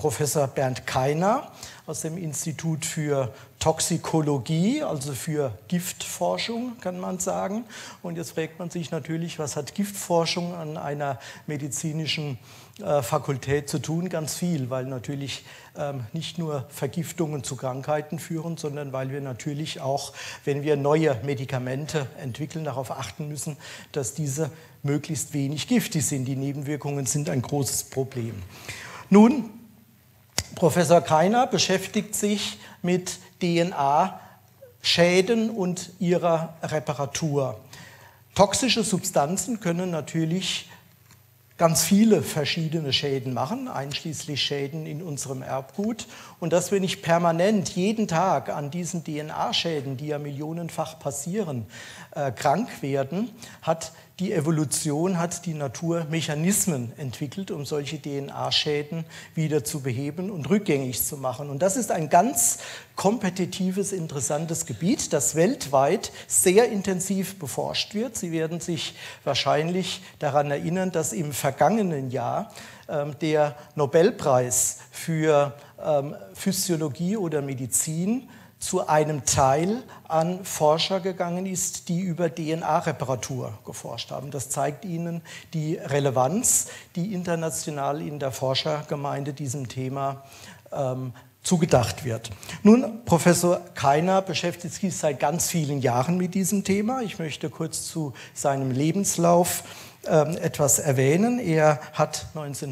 Professor Bernd Keiner aus dem Institut für Toxikologie, also für Giftforschung, kann man sagen. Und jetzt fragt man sich natürlich, was hat Giftforschung an einer medizinischen Fakultät zu tun? Ganz viel, weil natürlich nicht nur Vergiftungen zu Krankheiten führen, sondern weil wir natürlich auch, wenn wir neue Medikamente entwickeln, darauf achten müssen, dass diese möglichst wenig giftig sind. Die Nebenwirkungen sind ein großes Problem. Nun, Professor Keiner beschäftigt sich mit DNA-Schäden und ihrer Reparatur. Toxische Substanzen können natürlich ganz viele verschiedene Schäden machen, einschließlich Schäden in unserem Erbgut. Und dass wir nicht permanent jeden Tag an diesen DNA-Schäden, die ja millionenfach passieren, krank werden, hat die Evolution, hat die Natur Mechanismen entwickelt, um solche DNA-Schäden wieder zu beheben und rückgängig zu machen. Und das ist ein ganz kompetitives, interessantes Gebiet, das weltweit sehr intensiv beforscht wird. Sie werden sich wahrscheinlich daran erinnern, dass im vergangenen Jahr der Nobelpreis für Physiologie oder Medizin zu einem Teil an Forscher gegangen ist, die über DNA-Reparatur geforscht haben. Das zeigt Ihnen die Relevanz, die international in der Forschergemeinde diesem Thema zugedacht wird. Nun, Professor Keiner beschäftigt sich seit ganz vielen Jahren mit diesem Thema. Ich möchte kurz zu seinem Lebenslauf etwas erwähnen. Er hat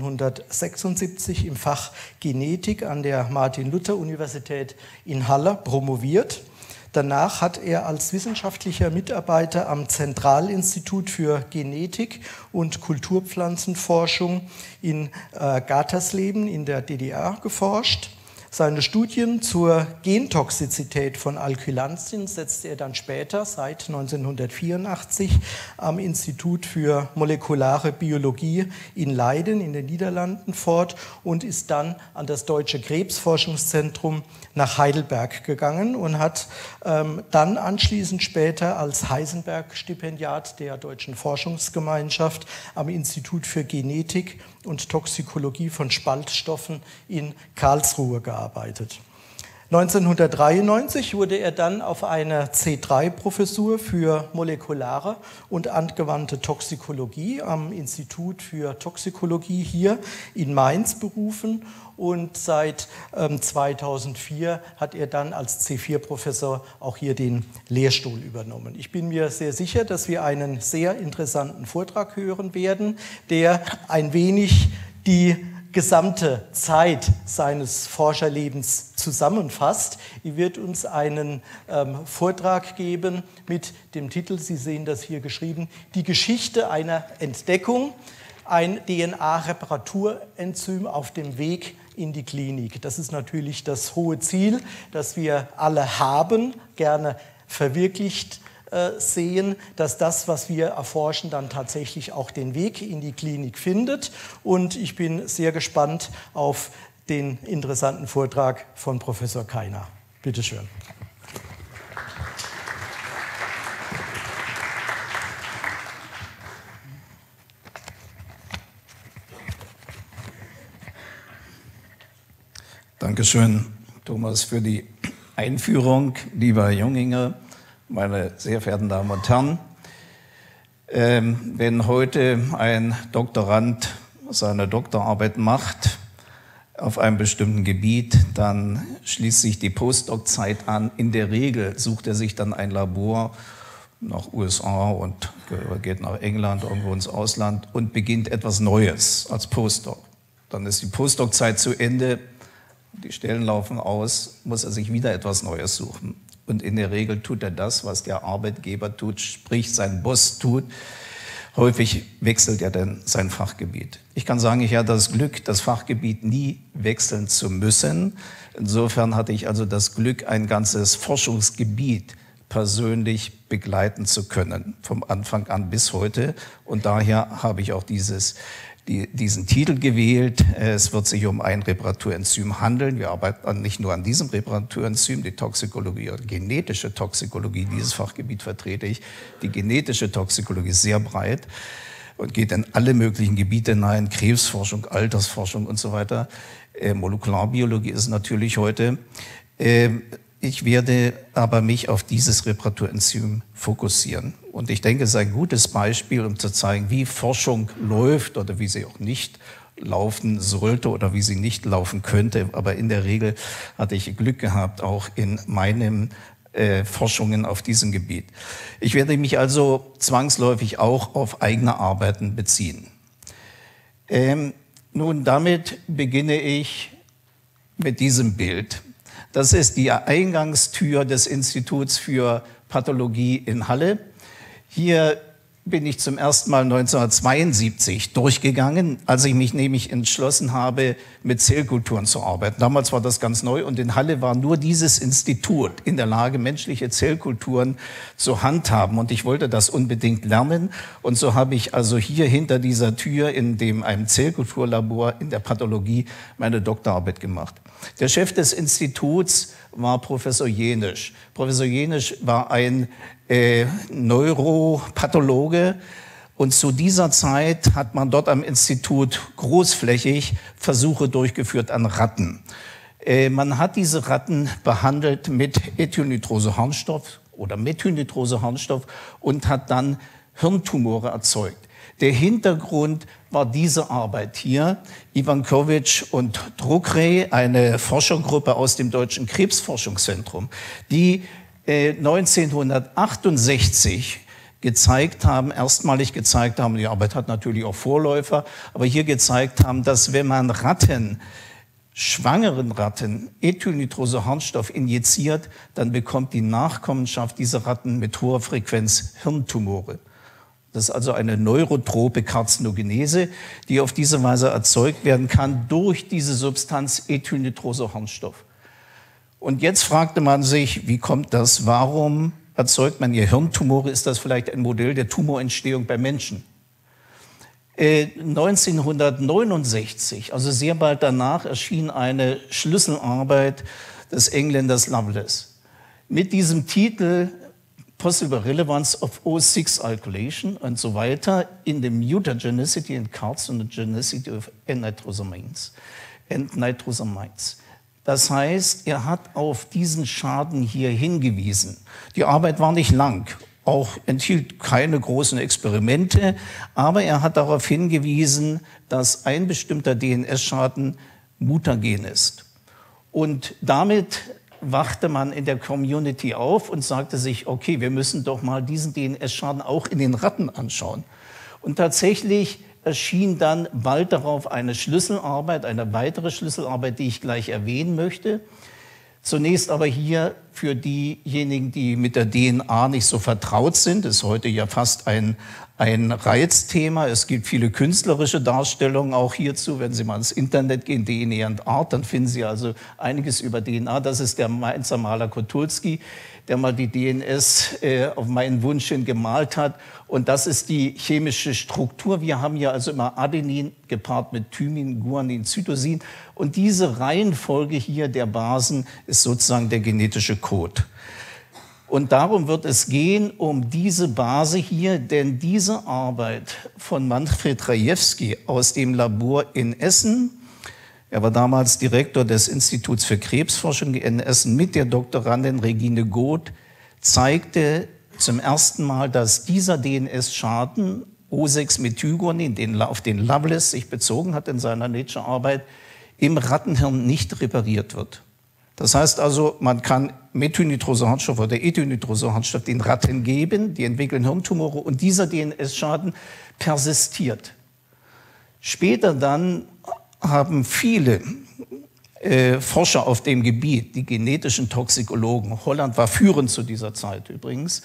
1976 im Fach Genetik an der Martin-Luther-Universität in Halle promoviert. Danach hat er als wissenschaftlicher Mitarbeiter am Zentralinstitut für Genetik und Kulturpflanzenforschung in Gatersleben in der DDR geforscht. Seine Studien zur Gentoxizität von Alkylantien setzte er dann später, seit 1984, am Institut für molekulare Biologie in Leiden in den Niederlanden fort und ist dann an das Deutsche Krebsforschungszentrum nach Heidelberg gegangen und hat dann anschließend später als Heisenberg-Stipendiat der Deutschen Forschungsgemeinschaft am Institut für Genetik und Toxikologie von Spaltstoffen in Karlsruhe gearbeitet. 1993 wurde er dann auf eine C3-Professur für molekulare und angewandte Toxikologie am Institut für Toxikologie hier in Mainz berufen und seit 2004 hat er dann als C4-Professor auch hier den Lehrstuhl übernommen. Ich bin mir sehr sicher, dass wir einen sehr interessanten Vortrag hören werden, der ein wenig die gesamte Zeit seines Forscherlebens zusammenfasst. Er wird uns einen Vortrag geben mit dem Titel, Sie sehen das hier geschrieben, Die Geschichte einer Entdeckung, ein DNA-Reparaturenzym auf dem Weg in die Klinik. Das ist natürlich das hohe Ziel, das wir alle haben, gerne verwirklicht sehen, dass das, was wir erforschen, dann tatsächlich auch den Weg in die Klinik findet. Und ich bin sehr gespannt auf den interessanten Vortrag von Professor Keiner. Bitte schön. Dankeschön, Thomas, für die Einführung, lieber Junginger, meine sehr verehrten Damen und Herren. Wenn heute ein Doktorand seine Doktorarbeit macht auf einem bestimmten Gebiet, dann schließt sich die Postdoc-Zeit an. In der Regel sucht er sich dann ein Labor nach USA und geht nach England, irgendwo ins Ausland und beginnt etwas Neues als Postdoc. Dann ist die Postdoc-Zeit zu Ende, die Stellen laufen aus, muss er sich wieder etwas Neues suchen. Und in der Regel tut er das, was der Arbeitgeber tut, sprich sein Boss tut. Häufig wechselt er dann sein Fachgebiet. Ich kann sagen, ich hatte das Glück, das Fachgebiet nie wechseln zu müssen. Insofern hatte ich also das Glück, ein ganzes Forschungsgebiet persönlich begleiten zu können, vom Anfang an bis heute. Und daher habe ich auch diesen Titel gewählt. Es wird sich um ein Reparaturenzym handeln. Wir arbeiten nicht nur an diesem Reparaturenzym, die Toxikologie oder genetische Toxikologie, dieses Fachgebiet vertrete ich. Die genetische Toxikologie ist sehr breit und geht in alle möglichen Gebiete hinein, Krebsforschung, Altersforschung und so weiter. Molekularbiologie ist natürlich heute. Ich werde aber mich auf dieses Reparaturenzym fokussieren. Und ich denke, es ist ein gutes Beispiel, um zu zeigen, wie Forschung läuft oder wie sie auch nicht laufen sollte oder wie sie nicht laufen könnte. Aber in der Regel hatte ich Glück gehabt, auch in meinen Forschungen auf diesem Gebiet. Ich werde mich also zwangsläufig auch auf eigene Arbeiten beziehen. Nun, damit beginne ich mit diesem Bild. Das ist die Eingangstür des Instituts für Pathologie in Halle. Hier bin ich zum ersten Mal 1972 durchgegangen, als ich mich nämlich entschlossen habe, mit Zellkulturen zu arbeiten. Damals war das ganz neu und in Halle war nur dieses Institut in der Lage, menschliche Zellkulturen zu handhaben. Und ich wollte das unbedingt lernen. Und so habe ich also hier hinter dieser Tür in einem Zellkulturlabor in der Pathologie meine Doktorarbeit gemacht. Der Chef des Instituts war Professor Jenisch. Professor Jenisch war ein Neuropathologe und zu dieser Zeit hat man dort am Institut großflächig Versuche durchgeführt an Ratten. Man hat diese Ratten behandelt mit Ethylnitrosoharnstoff oder Methylnitrosoharnstoff und hat dann Hirntumore erzeugt. Der Hintergrund war diese Arbeit hier, Ivankovic und Druckray, eine Forschergruppe aus dem Deutschen Krebsforschungszentrum, die 1968 erstmalig gezeigt haben, die Arbeit hat natürlich auch Vorläufer, aber hier gezeigt haben, dass wenn man schwangeren Ratten Ethylnitrosoharnstoff injiziert, dann bekommt die Nachkommenschaft dieser Ratten mit hoher Frequenz Hirntumore. Das ist also eine neurotrope Karzinogenese, die auf diese Weise erzeugt werden kann durch diese Substanz Ethylnitrosoharnstoff. Und jetzt fragte man sich, wie kommt das? Warum erzeugt man hier Hirntumore? Ist das vielleicht ein Modell der Tumorentstehung bei Menschen? 1969, also sehr bald danach, erschien eine Schlüsselarbeit des Engländers Lovelace mit diesem Titel Possible Relevance of O6 Alkylation und so weiter in the mutagenicity and carcinogenicity of N-Nitrosamines. Das heißt, er hat auf diesen Schaden hier hingewiesen. Die Arbeit war nicht lang, auch enthielt keine großen Experimente, aber er hat darauf hingewiesen, dass ein bestimmter DNS-Schaden mutagen ist. Und damit wachte man in der Community auf und sagte sich, okay, wir müssen doch mal diesen DNS-Schaden auch in den Ratten anschauen. Und tatsächlich erschien dann bald darauf eine Schlüsselarbeit, eine weitere Schlüsselarbeit, die ich gleich erwähnen möchte. Zunächst aber hier für diejenigen, die mit der DNA nicht so vertraut sind, ist heute ja fast ein Reizthema. Es gibt viele künstlerische Darstellungen auch hierzu. Wenn Sie mal ins Internet gehen, DNA and Art, dann finden Sie also einiges über DNA. Das ist der Mainzer Maler Kotulski, der mal die DNS auf meinen Wunsch hin gemalt hat. Und das ist die chemische Struktur. Wir haben hier also immer Adenin gepaart mit Thymin, Guanin, Cytosin. Und diese Reihenfolge hier der Basen ist sozusagen der genetische Code. Und darum wird es gehen, um diese Base hier, denn diese Arbeit von Manfred Rajewski aus dem Labor in Essen, er war damals Direktor des Instituts für Krebsforschung in Essen mit der Doktorandin Regine Goth, zeigte zum ersten Mal, dass dieser DNS-Schaden O6-Methylguanin, auf den Lovelace sich bezogen hat in seiner Nature-Arbeit, im Rattenhirn nicht repariert wird. Das heißt also, man kann Methylnitrosoharnstoff oder Ethylnitrosoharnstoff den Ratten geben, die entwickeln Hirntumore und dieser DNS-Schaden persistiert. Später dann haben viele Forscher auf dem Gebiet, die genetischen Toxikologen, Holland war führend zu dieser Zeit übrigens,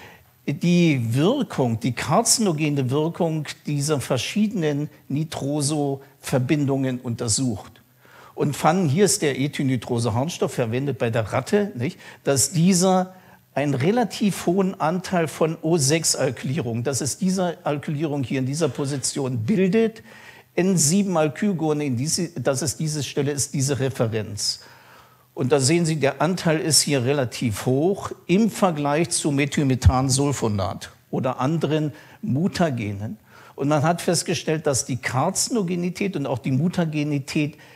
die Wirkung, die karzinogene Wirkung dieser verschiedenen Nitroso-Verbindungen untersucht. Und fanden, hier ist der Ethylnitrosoharnstoff verwendet bei der Ratte, nicht, dass dieser einen relativ hohen Anteil von O6-Alkylierung, das ist diese Alkylierung hier in dieser Position bildet, N7-Alkylguanin, das ist diese Stelle, ist diese Referenz. Und da sehen Sie, der Anteil ist hier relativ hoch im Vergleich zu Methylmethansulfonat oder anderen Mutagenen. Und man hat festgestellt, dass die Karzinogenität und auch die Mutagenität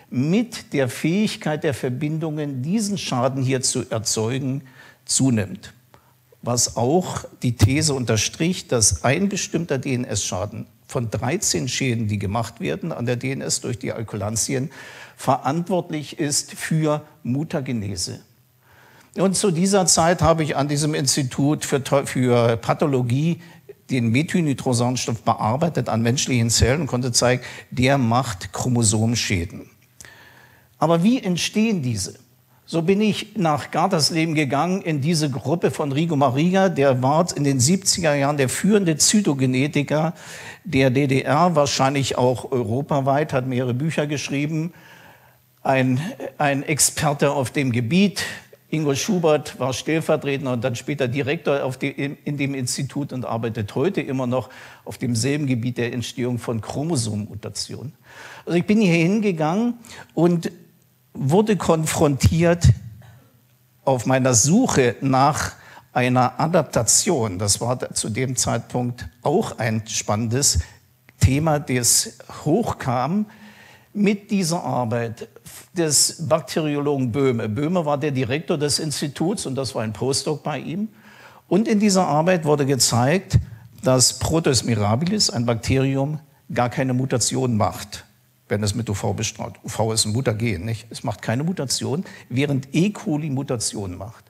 mit der Fähigkeit der Verbindungen, diesen Schaden hier zu erzeugen, zunimmt. Was auch die These unterstricht, dass ein bestimmter DNS-Schaden von 13 Schäden, die gemacht werden an der DNS durch die Alkylantien, verantwortlich ist für Mutagenese. Und zu dieser Zeit habe ich an diesem Institut für Pathologie den Methylnitrosanstoff bearbeitet an menschlichen Zellen und konnte zeigen, der macht Chromosomschäden. Aber wie entstehen diese? So bin ich nach Gartersleben gegangen in diese Gruppe von Rigo Mariga, der war in den 70er Jahren der führende Zytogenetiker der DDR, wahrscheinlich auch europaweit, hat mehrere Bücher geschrieben, ein Experte auf dem Gebiet. Ingo Schubert war Stellvertreter und dann später Direktor in dem Institut und arbeitet heute immer noch auf demselben Gebiet der Entstehung von Chromosommutationen. Also ich bin hier hingegangen und wurde konfrontiert auf meiner Suche nach einer Adaptation. Das war zu dem Zeitpunkt auch ein spannendes Thema, das hochkam mit dieser Arbeit des Bakteriologen Böhme. Böhme war der Direktor des Instituts und das war ein Postdoc bei ihm. Und in dieser Arbeit wurde gezeigt, dass Proteus mirabilis, ein Bakterium, gar keine Mutation macht, wenn es mit UV bestrahlt. UV ist ein Mutagen, nicht? Es macht keine Mutation, während E. coli Mutationen macht.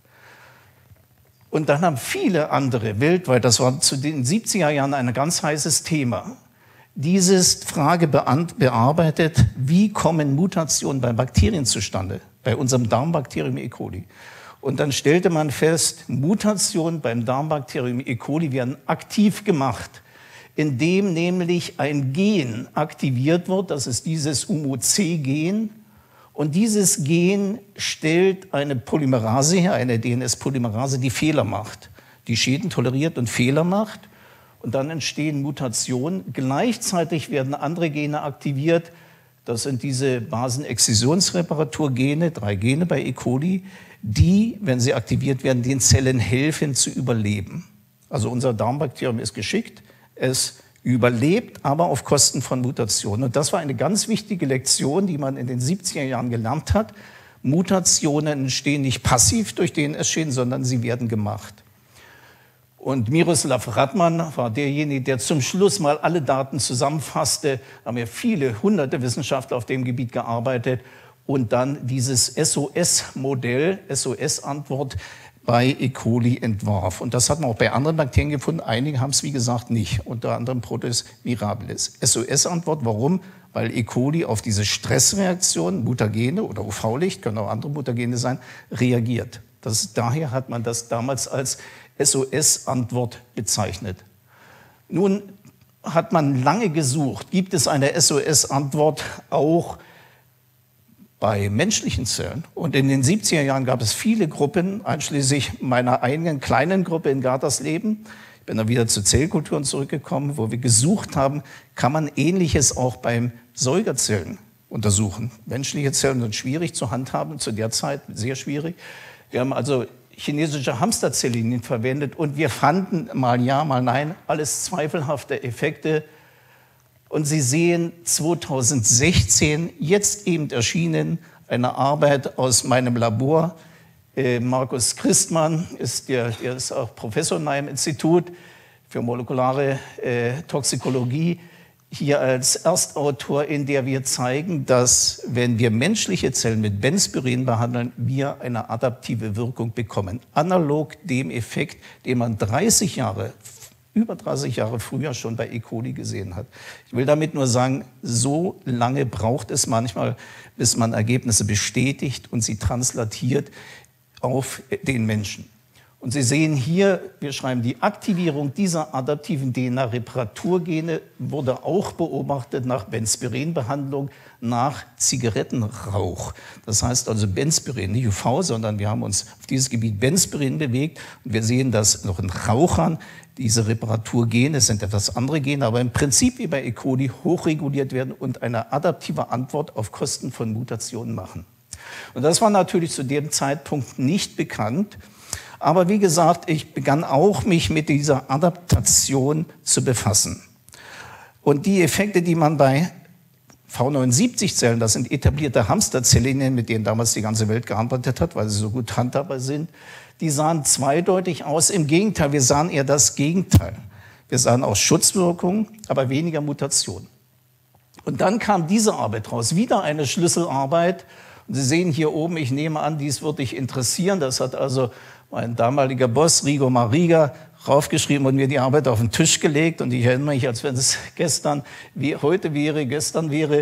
Und dann haben viele andere weltweit, das war zu den 70er Jahren ein ganz heißes Thema, diese Frage bearbeitet, wie kommen Mutationen bei Bakterien zustande, bei unserem Darmbakterium E. coli. Und dann stellte man fest, Mutationen beim Darmbakterium E. coli werden aktiv gemacht, indem nämlich ein Gen aktiviert wird, das ist dieses UMOC-Gen. Und dieses Gen stellt eine Polymerase her, eine DNS-Polymerase, die Fehler macht, die Schäden toleriert und Fehler macht. Und dann entstehen Mutationen. Gleichzeitig werden andere Gene aktiviert. Das sind diese Basenexzisionsreparaturgene, 3 Gene bei E. coli, die, wenn sie aktiviert werden, den Zellen helfen zu überleben. Also unser Darmbakterium ist geschickt. Es überlebt, aber auf Kosten von Mutationen. Und das war eine ganz wichtige Lektion, die man in den 70er Jahren gelernt hat. Mutationen entstehen nicht passiv durch DNS-Schäden, sondern sie werden gemacht. Und Miroslav Radman war derjenige, der zum Schluss mal alle Daten zusammenfasste. Da haben ja viele hunderte Wissenschaftler auf dem Gebiet gearbeitet. Und dann dieses SOS-Modell, SOS-Antwort, bei E. coli entwarf. Und das hat man auch bei anderen Bakterien gefunden. Einige haben es, wie gesagt, nicht. Unter anderem Proteus mirabilis. SOS-Antwort, warum? Weil E. coli auf diese Stressreaktion, Mutagene oder UV-Licht, können auch andere Mutagene sein, reagiert. Daher hat man das damals als SOS-Antwort bezeichnet. Nun hat man lange gesucht, gibt es eine SOS-Antwort auch bei menschlichen Zellen. Und in den 70er Jahren gab es viele Gruppen, einschließlich meiner eigenen kleinen Gruppe in Gartersleben. Ich bin dann wieder zu Zellkulturen zurückgekommen, wo wir gesucht haben, kann man Ähnliches auch beim Säugerzellen untersuchen. Menschliche Zellen sind schwierig zu handhaben, zu der Zeit sehr schwierig. Wir haben also chinesische Hamsterzelllinien verwendet und wir fanden mal ja, mal nein, alles zweifelhafte Effekte. Und Sie sehen 2016, jetzt eben erschienen, eine Arbeit aus meinem Labor. Markus Christmann der ist auch Professor in meinem Institut für molekulare Toxikologie, hier als Erstautor, in der wir zeigen, dass, wenn wir menschliche Zellen mit Benzpyren behandeln, wir eine adaptive Wirkung bekommen. Analog dem Effekt, den man über 30 Jahre früher schon bei E. coli gesehen hat. Ich will damit nur sagen, so lange braucht es manchmal, bis man Ergebnisse bestätigt und sie translatiert auf den Menschen. Und Sie sehen hier, wir schreiben, die Aktivierung dieser adaptiven DNA-Reparaturgene wurde auch beobachtet nach Benzpyrenbehandlung, nach Zigarettenrauch. Das heißt also Benzpyren, nicht UV, sondern wir haben uns auf dieses Gebiet Benzpyren bewegt. Und wir sehen, dass noch in Rauchern diese Reparaturgene, sind etwas andere Gene, aber im Prinzip wie bei E. coli hochreguliert werden und eine adaptive Antwort auf Kosten von Mutationen machen. Und das war natürlich zu dem Zeitpunkt nicht bekannt. Aber wie gesagt, ich begann auch, mich mit dieser Adaptation zu befassen. Und die Effekte, die man bei V79-Zellen, das sind etablierte Hamsterzellen, mit denen damals die ganze Welt gearbeitet hat, weil sie so gut handhabbar sind, die sahen zweideutig aus. Im Gegenteil, wir sahen eher das Gegenteil. Wir sahen auch Schutzwirkung, aber weniger Mutation. Und dann kam diese Arbeit raus, wieder eine Schlüsselarbeit. Und Sie sehen hier oben, ich nehme an, dies wird dich interessieren. Das hat also mein damaliger Boss, Rigo Mariga, raufgeschrieben und mir die Arbeit auf den Tisch gelegt. Und ich erinnere mich, als wenn es heute wäre, gestern wäre.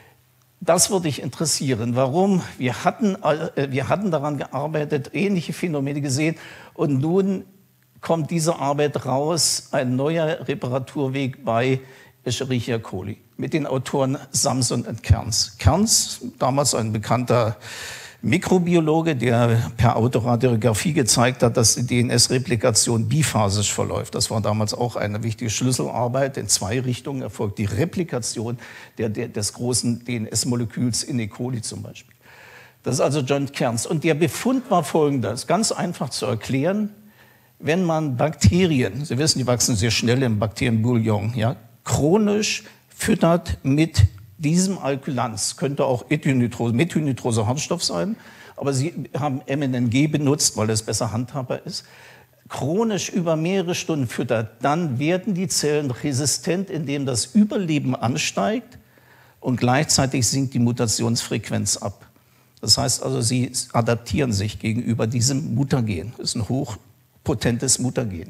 Das würde dich interessieren. Warum? Wir hatten daran gearbeitet, ähnliche Phänomene gesehen. Und nun kommt diese Arbeit raus, ein neuer Reparaturweg bei Escherichia coli mit den Autoren Samson und Kearns. Kearns, damals ein bekannter Mikrobiologe, der per Autoradiographie gezeigt hat, dass die DNS-Replikation biphasisch verläuft. Das war damals auch eine wichtige Schlüsselarbeit. In zwei Richtungen erfolgt die Replikation des großen DNS-Moleküls in E. coli zum Beispiel. Das ist also John Kearns. Und der Befund war folgender, ganz einfach zu erklären. Wenn man Bakterien, Sie wissen, die wachsen sehr schnell im Bakterienbouillon, ja, chronisch füttert mit diesem Alkylanz, könnte auch methylnitroser Harnstoff sein, aber Sie haben MNNG benutzt, weil es besser handhabbar ist, chronisch über mehrere Stunden füttert, dann werden die Zellen resistent, indem das Überleben ansteigt und gleichzeitig sinkt die Mutationsfrequenz ab. Das heißt also, sie adaptieren sich gegenüber diesem Mutagen. Das ist ein hochpotentes Mutagen.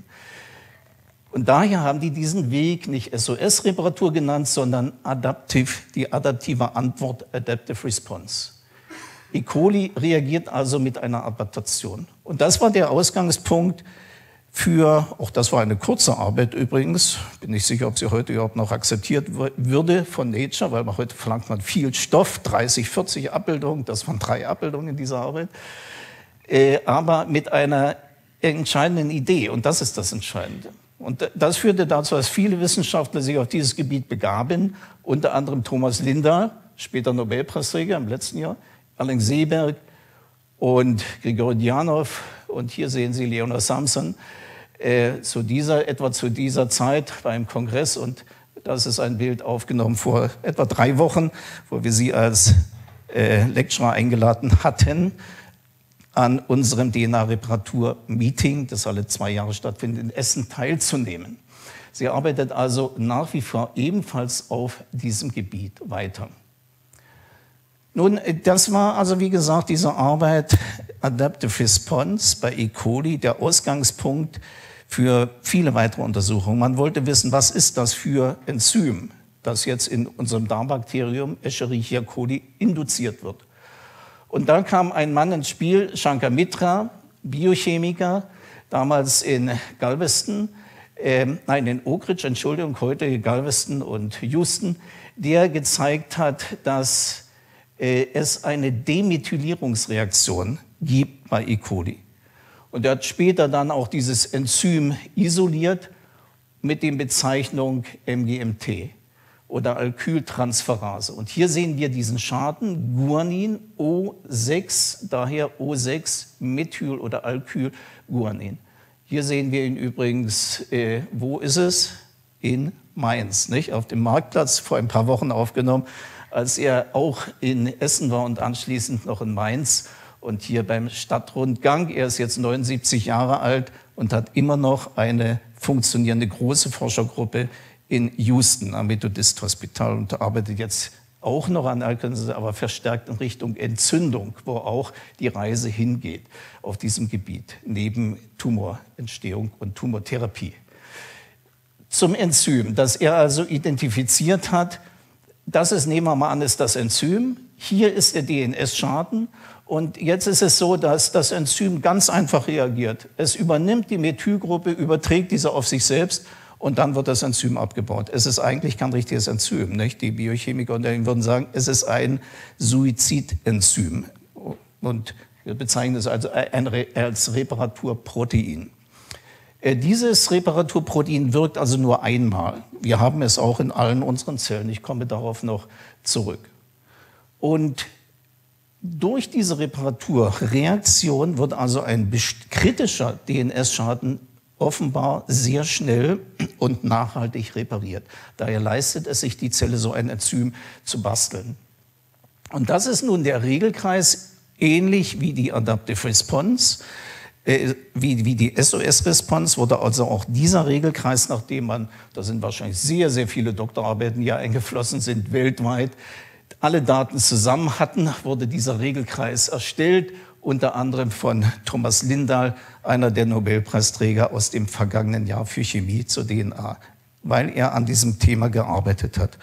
Und daher haben die diesen Weg nicht SOS-Reparatur genannt, sondern die adaptive Antwort, Adaptive Response. E. coli reagiert also mit einer Adaptation. Und das war der Ausgangspunkt auch das war eine kurze Arbeit übrigens, bin nicht sicher, ob sie heute überhaupt noch akzeptiert würde von Nature, weil heute verlangt man viel Stoff, 30, 40 Abbildungen, das waren 3 Abbildungen in dieser Arbeit, aber mit einer entscheidenden Idee, und das ist das Entscheidende. Und das führte dazu, dass viele Wissenschaftler sich auf dieses Gebiet begaben, unter anderem Thomas Linda, später Nobelpreisträger im letzten Jahr, Erling Seeberg und Grigori Djanov, und hier sehen Sie Leonard Samson, etwa zu dieser Zeit beim Kongress, und das ist ein Bild aufgenommen vor etwa 3 Wochen, wo wir Sie als Lecturer eingeladen hatten, an unserem DNA-Reparatur-Meeting, das alle 2 Jahre stattfindet, in Essen teilzunehmen. Sie arbeitet also nach wie vor ebenfalls auf diesem Gebiet weiter. Nun, das war also, wie gesagt, diese Arbeit Adaptive Response bei E. coli, der Ausgangspunkt für viele weitere Untersuchungen. Man wollte wissen, was ist das für Enzym, das jetzt in unserem Darmbakterium Escherichia coli induziert wird. Und da kam ein Mann ins Spiel, Shankar Mitra, Biochemiker, damals in Galveston, in Oak Ridge, Entschuldigung, heute Galveston und Houston, der gezeigt hat, dass es eine Demethylierungsreaktion gibt bei E. coli. Und er hat später dann auch dieses Enzym isoliert mit der Bezeichnung MGMT oder Alkyltransferase. Und hier sehen wir diesen Schaden, Guanin, O6, daher O6, Methyl- oder Alkylguanin. Hier sehen wir ihn übrigens, wo ist es? In Mainz, nicht? Auf dem Marktplatz, vor ein paar Wochen aufgenommen, als er auch in Essen war und anschließend noch in Mainz. Und hier beim Stadtrundgang, er ist jetzt 79 Jahre alt und hat immer noch eine funktionierende große Forschergruppe in Houston am Methodist Hospital und arbeitet jetzt auch noch an Alkylasen, aber verstärkt in Richtung Entzündung, wo auch die Reise hingeht auf diesem Gebiet, neben Tumorentstehung und Tumortherapie. Zum Enzym, das er also identifiziert hat, das ist, nehmen wir mal an, ist das Enzym. Hier ist der DNS-Schaden. Und jetzt ist es so, dass das Enzym ganz einfach reagiert. Es übernimmt die Methylgruppe, überträgt diese auf sich selbst und dann wird das Enzym abgebaut. Es ist eigentlich kein richtiges Enzym, nicht? Die Biochemiker unter Ihnen würden sagen, es ist ein Suizidenzym. Und wir bezeichnen es also als Reparaturprotein. Dieses Reparaturprotein wirkt also nur einmal. Wir haben es auch in allen unseren Zellen. Ich komme darauf noch zurück. Und durch diese Reparaturreaktion wird also ein kritischer DNS-Schaden offenbar sehr schnell und nachhaltig repariert. Daher leistet es sich, die Zelle so ein Enzym zu basteln. Und das ist nun der Regelkreis, ähnlich wie die Adaptive Response, wie die SOS-Response, wurde also auch dieser Regelkreis, nachdem man, da sind wahrscheinlich sehr, sehr viele Doktorarbeiten, die ja eingeflossen sind, weltweit, alle Daten zusammen hatten, wurde dieser Regelkreis erstellt, unter anderem von Thomas Lindahl, einer der Nobelpreisträger aus dem vergangenen Jahr für Chemie zur DNA, weil er an diesem Thema gearbeitet hat.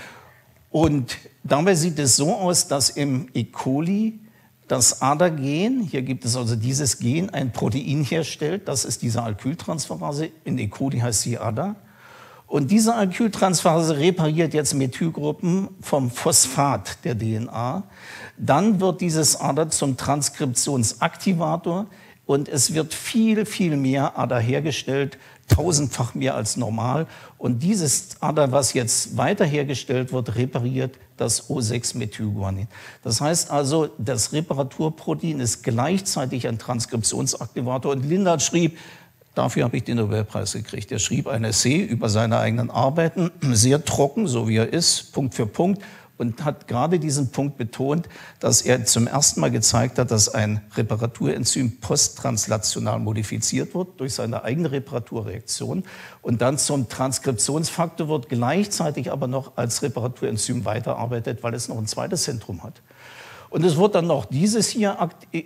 Und dabei sieht es so aus, dass im E. coli das ADA-Gen, hier gibt es also dieses Gen, ein Protein herstellt, das ist diese Alkyltransferase, in E. coli heißt sie ADA. Und diese Alkyltransferase repariert jetzt Methylgruppen vom Phosphat der DNA. Dann wird dieses ADA zum Transkriptionsaktivator und es wird viel, viel mehr ADA hergestellt, 1000-fach mehr als normal. Und dieses ADA, was jetzt weiter hergestellt wird, repariert das O6-Methylguanin. Das heißt also, das Reparaturprotein ist gleichzeitig ein Transkriptionsaktivator. Und Lindahl schrieb, dafür habe ich den Nobelpreis gekriegt. Er schrieb ein Essay über seine eigenen Arbeiten, sehr trocken, so wie er ist, Punkt für Punkt, und hat gerade diesen Punkt betont, dass er zum ersten Mal gezeigt hat, dass ein Reparaturenzym posttranslational modifiziert wird durch seine eigene Reparaturreaktion und dann zum Transkriptionsfaktor wird, gleichzeitig aber noch als Reparaturenzym weiterarbeitet, weil es noch ein zweites Zentrum hat. Und es wird dann noch dieses hier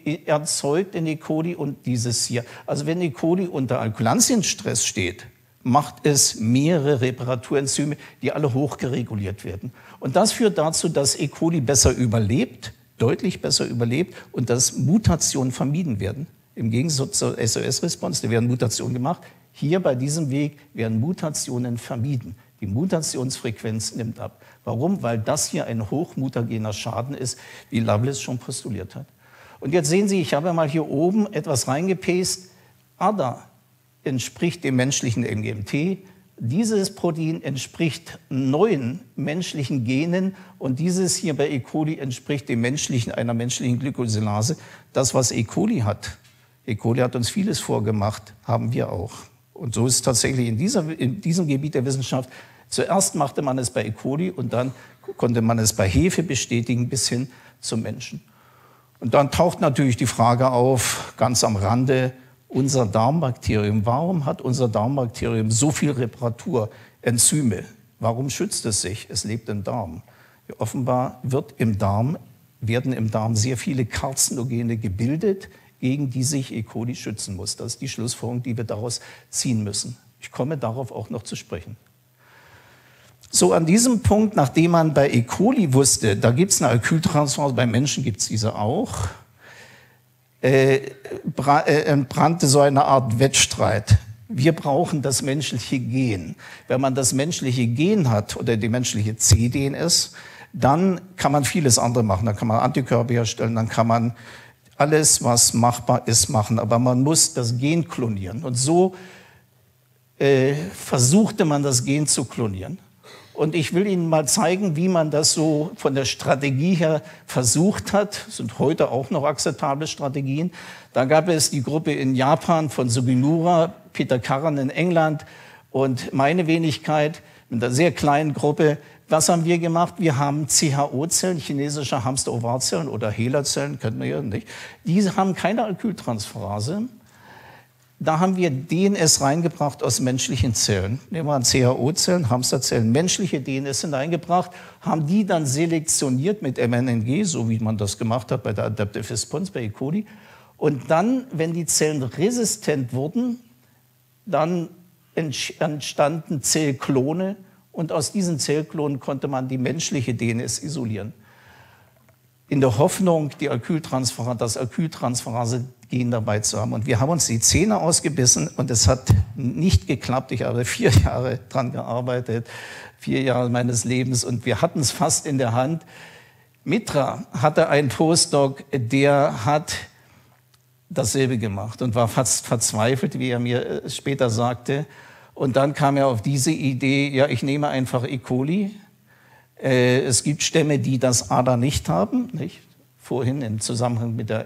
erzeugt in E. coli und dieses hier. Also wenn E. coli unter Alkylantienstress steht, macht es mehrere Reparaturenzyme, die alle hochgereguliert werden. Und das führt dazu, dass E. coli besser überlebt, deutlich besser überlebt und dass Mutationen vermieden werden. Im Gegensatz zur SOS-Response, da werden Mutationen gemacht. Hier bei diesem Weg werden Mutationen vermieden. Die Mutationsfrequenz nimmt ab. Warum? Weil das hier ein hochmutagener Schaden ist, wie Lovelace schon postuliert hat. Und jetzt sehen Sie, ich habe mal hier oben etwas reingepaced. ADA entspricht dem menschlichen MGMT. Dieses Protein entspricht 9 menschlichen Genen und dieses hier bei E. coli entspricht dem einer menschlichen Glycosylase. Das, was E. coli hat. E. coli hat uns vieles vorgemacht, haben wir auch. Und so ist es tatsächlich in diesem Gebiet der Wissenschaft. Zuerst machte man es bei E. coli und dann konnte man es bei Hefe bestätigen bis hin zum Menschen. Und dann taucht natürlich die Frage auf, ganz am Rande, unser Darmbakterium. Warum hat unser Darmbakterium so viel Reparaturenzyme? Warum schützt es sich? Es lebt im Darm. Ja, offenbar werden im Darm sehr viele Karzinogene gebildet, gegen die sich E. coli schützen muss. Das ist die Schlussfolgerung, die wir daraus ziehen müssen. Ich komme darauf auch noch zu sprechen. So, an diesem Punkt, nachdem man bei E. coli wusste, da gibt es eine Alkyltransferase, bei Menschen gibt es diese auch, entbrannte so eine Art Wettstreit. Wir brauchen das menschliche Gen. Wenn man das menschliche Gen hat oder die menschliche cDNS, dann kann man vieles andere machen. Dann kann man Antikörper herstellen, dann kann man alles, was machbar ist, machen. Aber man muss das Gen klonieren. Und so versuchte man, das Gen zu klonieren. Und ich will Ihnen mal zeigen, wie man das so von der Strategie her versucht hat. Das sind heute auch noch akzeptable Strategien. Da gab es die Gruppe in Japan von Suginura, Peter Curran in England und meine Wenigkeit mit einer sehr kleinen Gruppe. Was haben wir gemacht? Wir haben CHO-Zellen, chinesische Hamster-Ovarzellen oder HeLa-Zellen, kennt man ja nicht. Die haben keine Alkyltransferase. Da haben wir DNS reingebracht aus menschlichen Zellen. Nehmen wir an CHO-Zellen, Hamsterzellen, menschliche DNS hineingebracht, haben die dann selektioniert mit MNNG, so wie man das gemacht hat bei der Adaptive Response bei E. coli. Und dann, wenn die Zellen resistent wurden, dann entstanden Zellklone und aus diesen Zellklonen konnte man die menschliche DNS isolieren. In der Hoffnung, das Alkyltransferase-Gen dabei zu haben. Und wir haben uns die Zähne ausgebissen und es hat nicht geklappt. Ich habe 4 Jahre dran gearbeitet, 4 Jahre meines Lebens und wir hatten es fast in der Hand. Mitra hatte einen Postdoc, der hat dasselbe gemacht und war fast verzweifelt, wie er mir später sagte. Und dann kam er auf diese Idee, ja, ich nehme einfach E. coli. Es gibt Stämme, die das ADA nicht haben, nicht? Vorhin im Zusammenhang mit der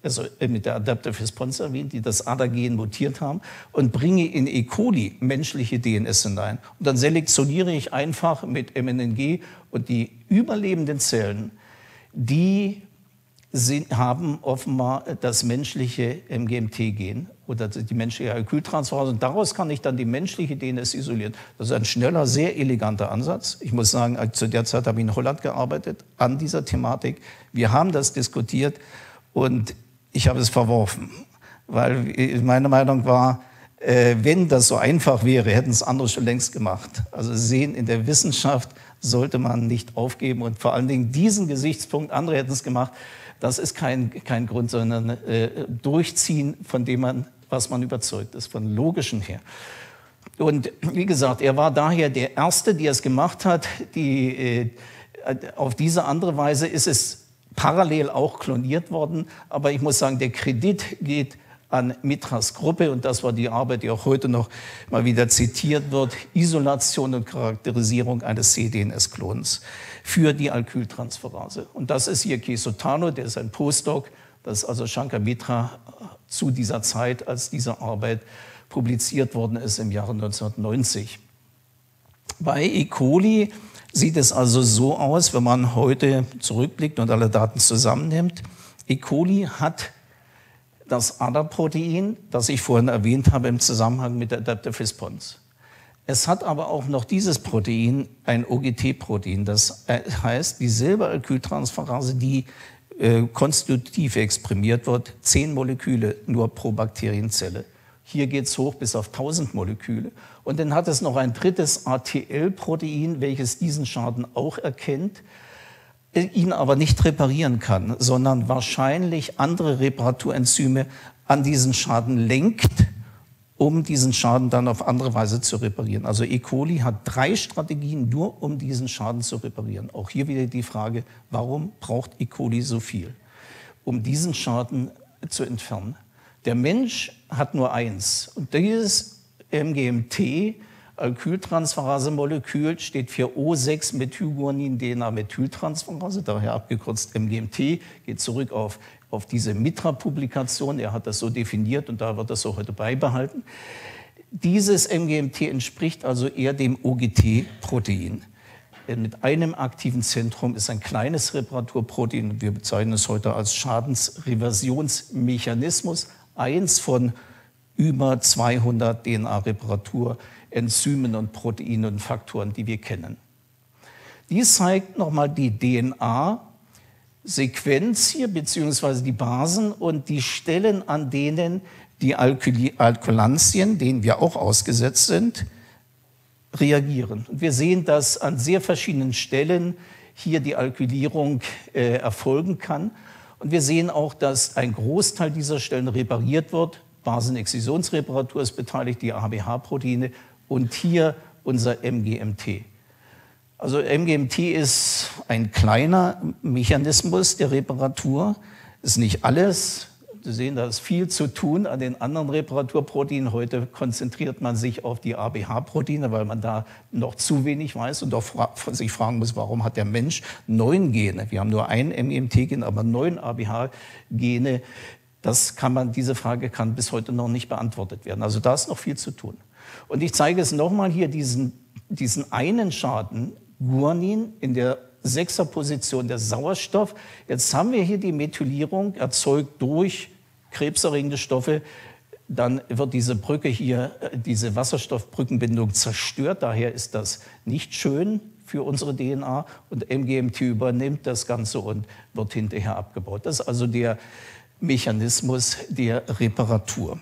also mit der Adaptive Response erwähnt, die das ADA-Gen mutiert haben, und bringe in E. coli menschliche DNS hinein. Und dann selektioniere ich einfach mit MNNG und die überlebenden Zellen, die haben offenbar das menschliche MGMT-Gen oder die menschliche Alkyltransferase. Und daraus kann ich dann die menschliche DNS isolieren. Das ist ein schneller, sehr eleganter Ansatz. Ich muss sagen, zu der Zeit habe ich in Holland gearbeitet an dieser Thematik. Wir haben das diskutiert und ich habe es verworfen, weil meine Meinung war, wenn das so einfach wäre, hätten es andere schon längst gemacht. Also sehen, in der Wissenschaft sollte man nicht aufgeben und vor allen Dingen diesen Gesichtspunkt, andere hätten es gemacht, das ist kein Grund, sondern Durchziehen, von dem man, was man überzeugt ist, von Logischen her. Und wie gesagt, er war daher der Erste, der es gemacht hat. Auf diese andere Weise ist es parallel auch kloniert worden. Aber ich muss sagen, der Kredit geht an Mitras Gruppe, und das war die Arbeit, die auch heute noch mal wieder zitiert wird, Isolation und Charakterisierung eines cDNS-Klons für die Alkyltransferase. Und das ist hier Kesotano, der ist ein Postdoc, das ist also Shankar Mitra zu dieser Zeit, als diese Arbeit publiziert worden ist im Jahre 1990. Bei E. coli sieht es also so aus, wenn man heute zurückblickt und alle Daten zusammennimmt. E. coli hat das ADA-Protein, das ich vorhin erwähnt habe im Zusammenhang mit der Adaptive Response. Es hat aber auch noch dieses Protein, ein OGT-Protein. Das heißt, dieselbe Alkyltransferase, die konstitutiv exprimiert wird, 10 Moleküle nur pro Bakterienzelle. Hier geht es hoch bis auf 1000 Moleküle. Und dann hat es noch ein drittes ATL-Protein, welches diesen Schaden auch erkennt, ihn aber nicht reparieren kann, sondern wahrscheinlich andere Reparaturenzyme an diesen Schaden lenkt, um diesen Schaden dann auf andere Weise zu reparieren. Also E. coli hat 3 Strategien nur, um diesen Schaden zu reparieren. Auch hier wieder die Frage, warum braucht E. coli so viel, um diesen Schaden zu entfernen? Der Mensch hat nur eins, und dieses MGMT, Alkyltransferase-Molekül, steht für O6-Methylguanin-DNA-Methyltransferase, daher abgekürzt MGMT, geht zurück auf diese Mitra-Publikation. Er hat das so definiert und da wird das so heute beibehalten. Dieses MGMT entspricht also eher dem OGT-Protein. Mit einem aktiven Zentrum ist ein kleines Reparaturprotein. Wir bezeichnen es heute als Schadensreversionsmechanismus. Eins von über 200 DNA-Reparaturenzymen und Proteinen und Faktoren, die wir kennen. Dies zeigt nochmal die DNA-Sequenz hier, beziehungsweise die Basen und die Stellen, an denen die Alkylantien, denen wir auch ausgesetzt sind, reagieren. Und wir sehen, dass an sehr verschiedenen Stellen hier die Alkylierung erfolgen kann. Und wir sehen auch, dass ein Großteil dieser Stellen repariert wird. Basenexcisionsreparatur ist beteiligt, die ABH-Proteine und hier unser MGMT. Also MGMT ist ein kleiner Mechanismus der Reparatur, ist nicht alles. Sie sehen, da ist viel zu tun an den anderen Reparaturproteinen. Heute konzentriert man sich auf die ABH-Proteine, weil man da noch zu wenig weiß und auch sich fragen muss, warum hat der Mensch 9 Gene? Wir haben nur ein MGMT-Gen, aber 9 ABH-Gene. Diese Frage kann bis heute noch nicht beantwortet werden. Also da ist noch viel zu tun. Und ich zeige es nochmal hier, diesen einen Schaden, Guanin, in der 6er Position der Sauerstoff. Jetzt haben wir hier die Methylierung erzeugt durch krebserregende Stoffe. Dann wird diese Brücke hier, diese Wasserstoffbrückenbindung zerstört. Daher ist das nicht schön für unsere DNA. Und MGMT übernimmt das Ganze und wird hinterher abgebaut. Das ist also der Mechanismus der Reparatur.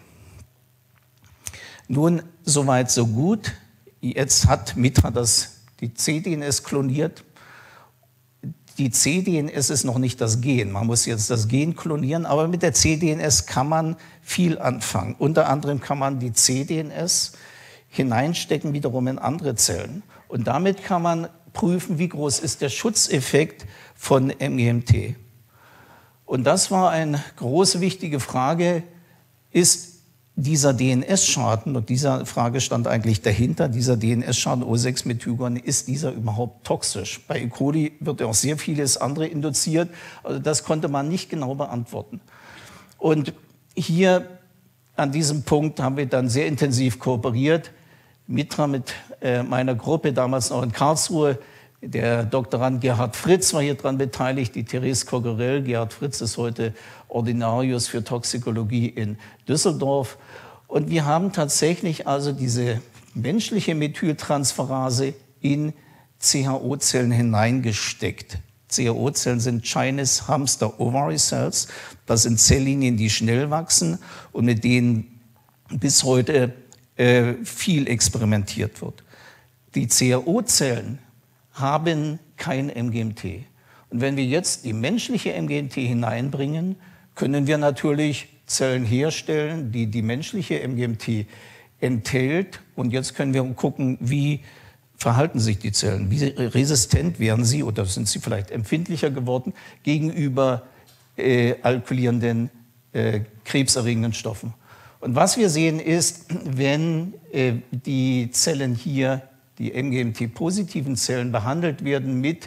Nun, soweit, so gut. Jetzt hat Mitra die cDNS kloniert. Die cDNS ist noch nicht das Gen. Man muss jetzt das Gen klonieren, aber mit der cDNS kann man viel anfangen. Unter anderem kann man die cDNS hineinstecken wiederum in andere Zellen. Und damit kann man prüfen, wie groß ist der Schutzeffekt von MGMT. Und das war eine große, wichtige Frage, ist dieser DNS-Schaden, und diese Frage stand eigentlich dahinter, dieser DNS-Schaden O6-Methylguanin, ist dieser überhaupt toxisch? Bei E. coli wird ja auch sehr vieles andere induziert, also das konnte man nicht genau beantworten. Und hier an diesem Punkt haben wir dann sehr intensiv kooperiert. Mitra mit meiner Gruppe, damals noch in Karlsruhe. Der Doktorand Gerhard Fritz war hier dran beteiligt, die Therese Coquerel. Gerhard Fritz ist heute Ordinarius für Toxikologie in Düsseldorf. Und wir haben tatsächlich also diese menschliche Methyltransferase in CHO-Zellen hineingesteckt. CHO-Zellen sind Chinese Hamster Ovary Cells. Das sind Zelllinien, die schnell wachsen und mit denen bis heute viel experimentiert wird. Die CHO-Zellen haben kein MGMT. Und wenn wir jetzt die menschliche MGMT hineinbringen, können wir natürlich Zellen herstellen, die die menschliche MGMT enthält. Und jetzt können wir gucken, wie verhalten sich die Zellen, wie resistent werden sie oder sind sie vielleicht empfindlicher geworden gegenüber alkylierenden, krebserregenden Stoffen. Und was wir sehen ist, wenn die Zellen hier, die MGMT-positiven Zellen, behandelt werden mit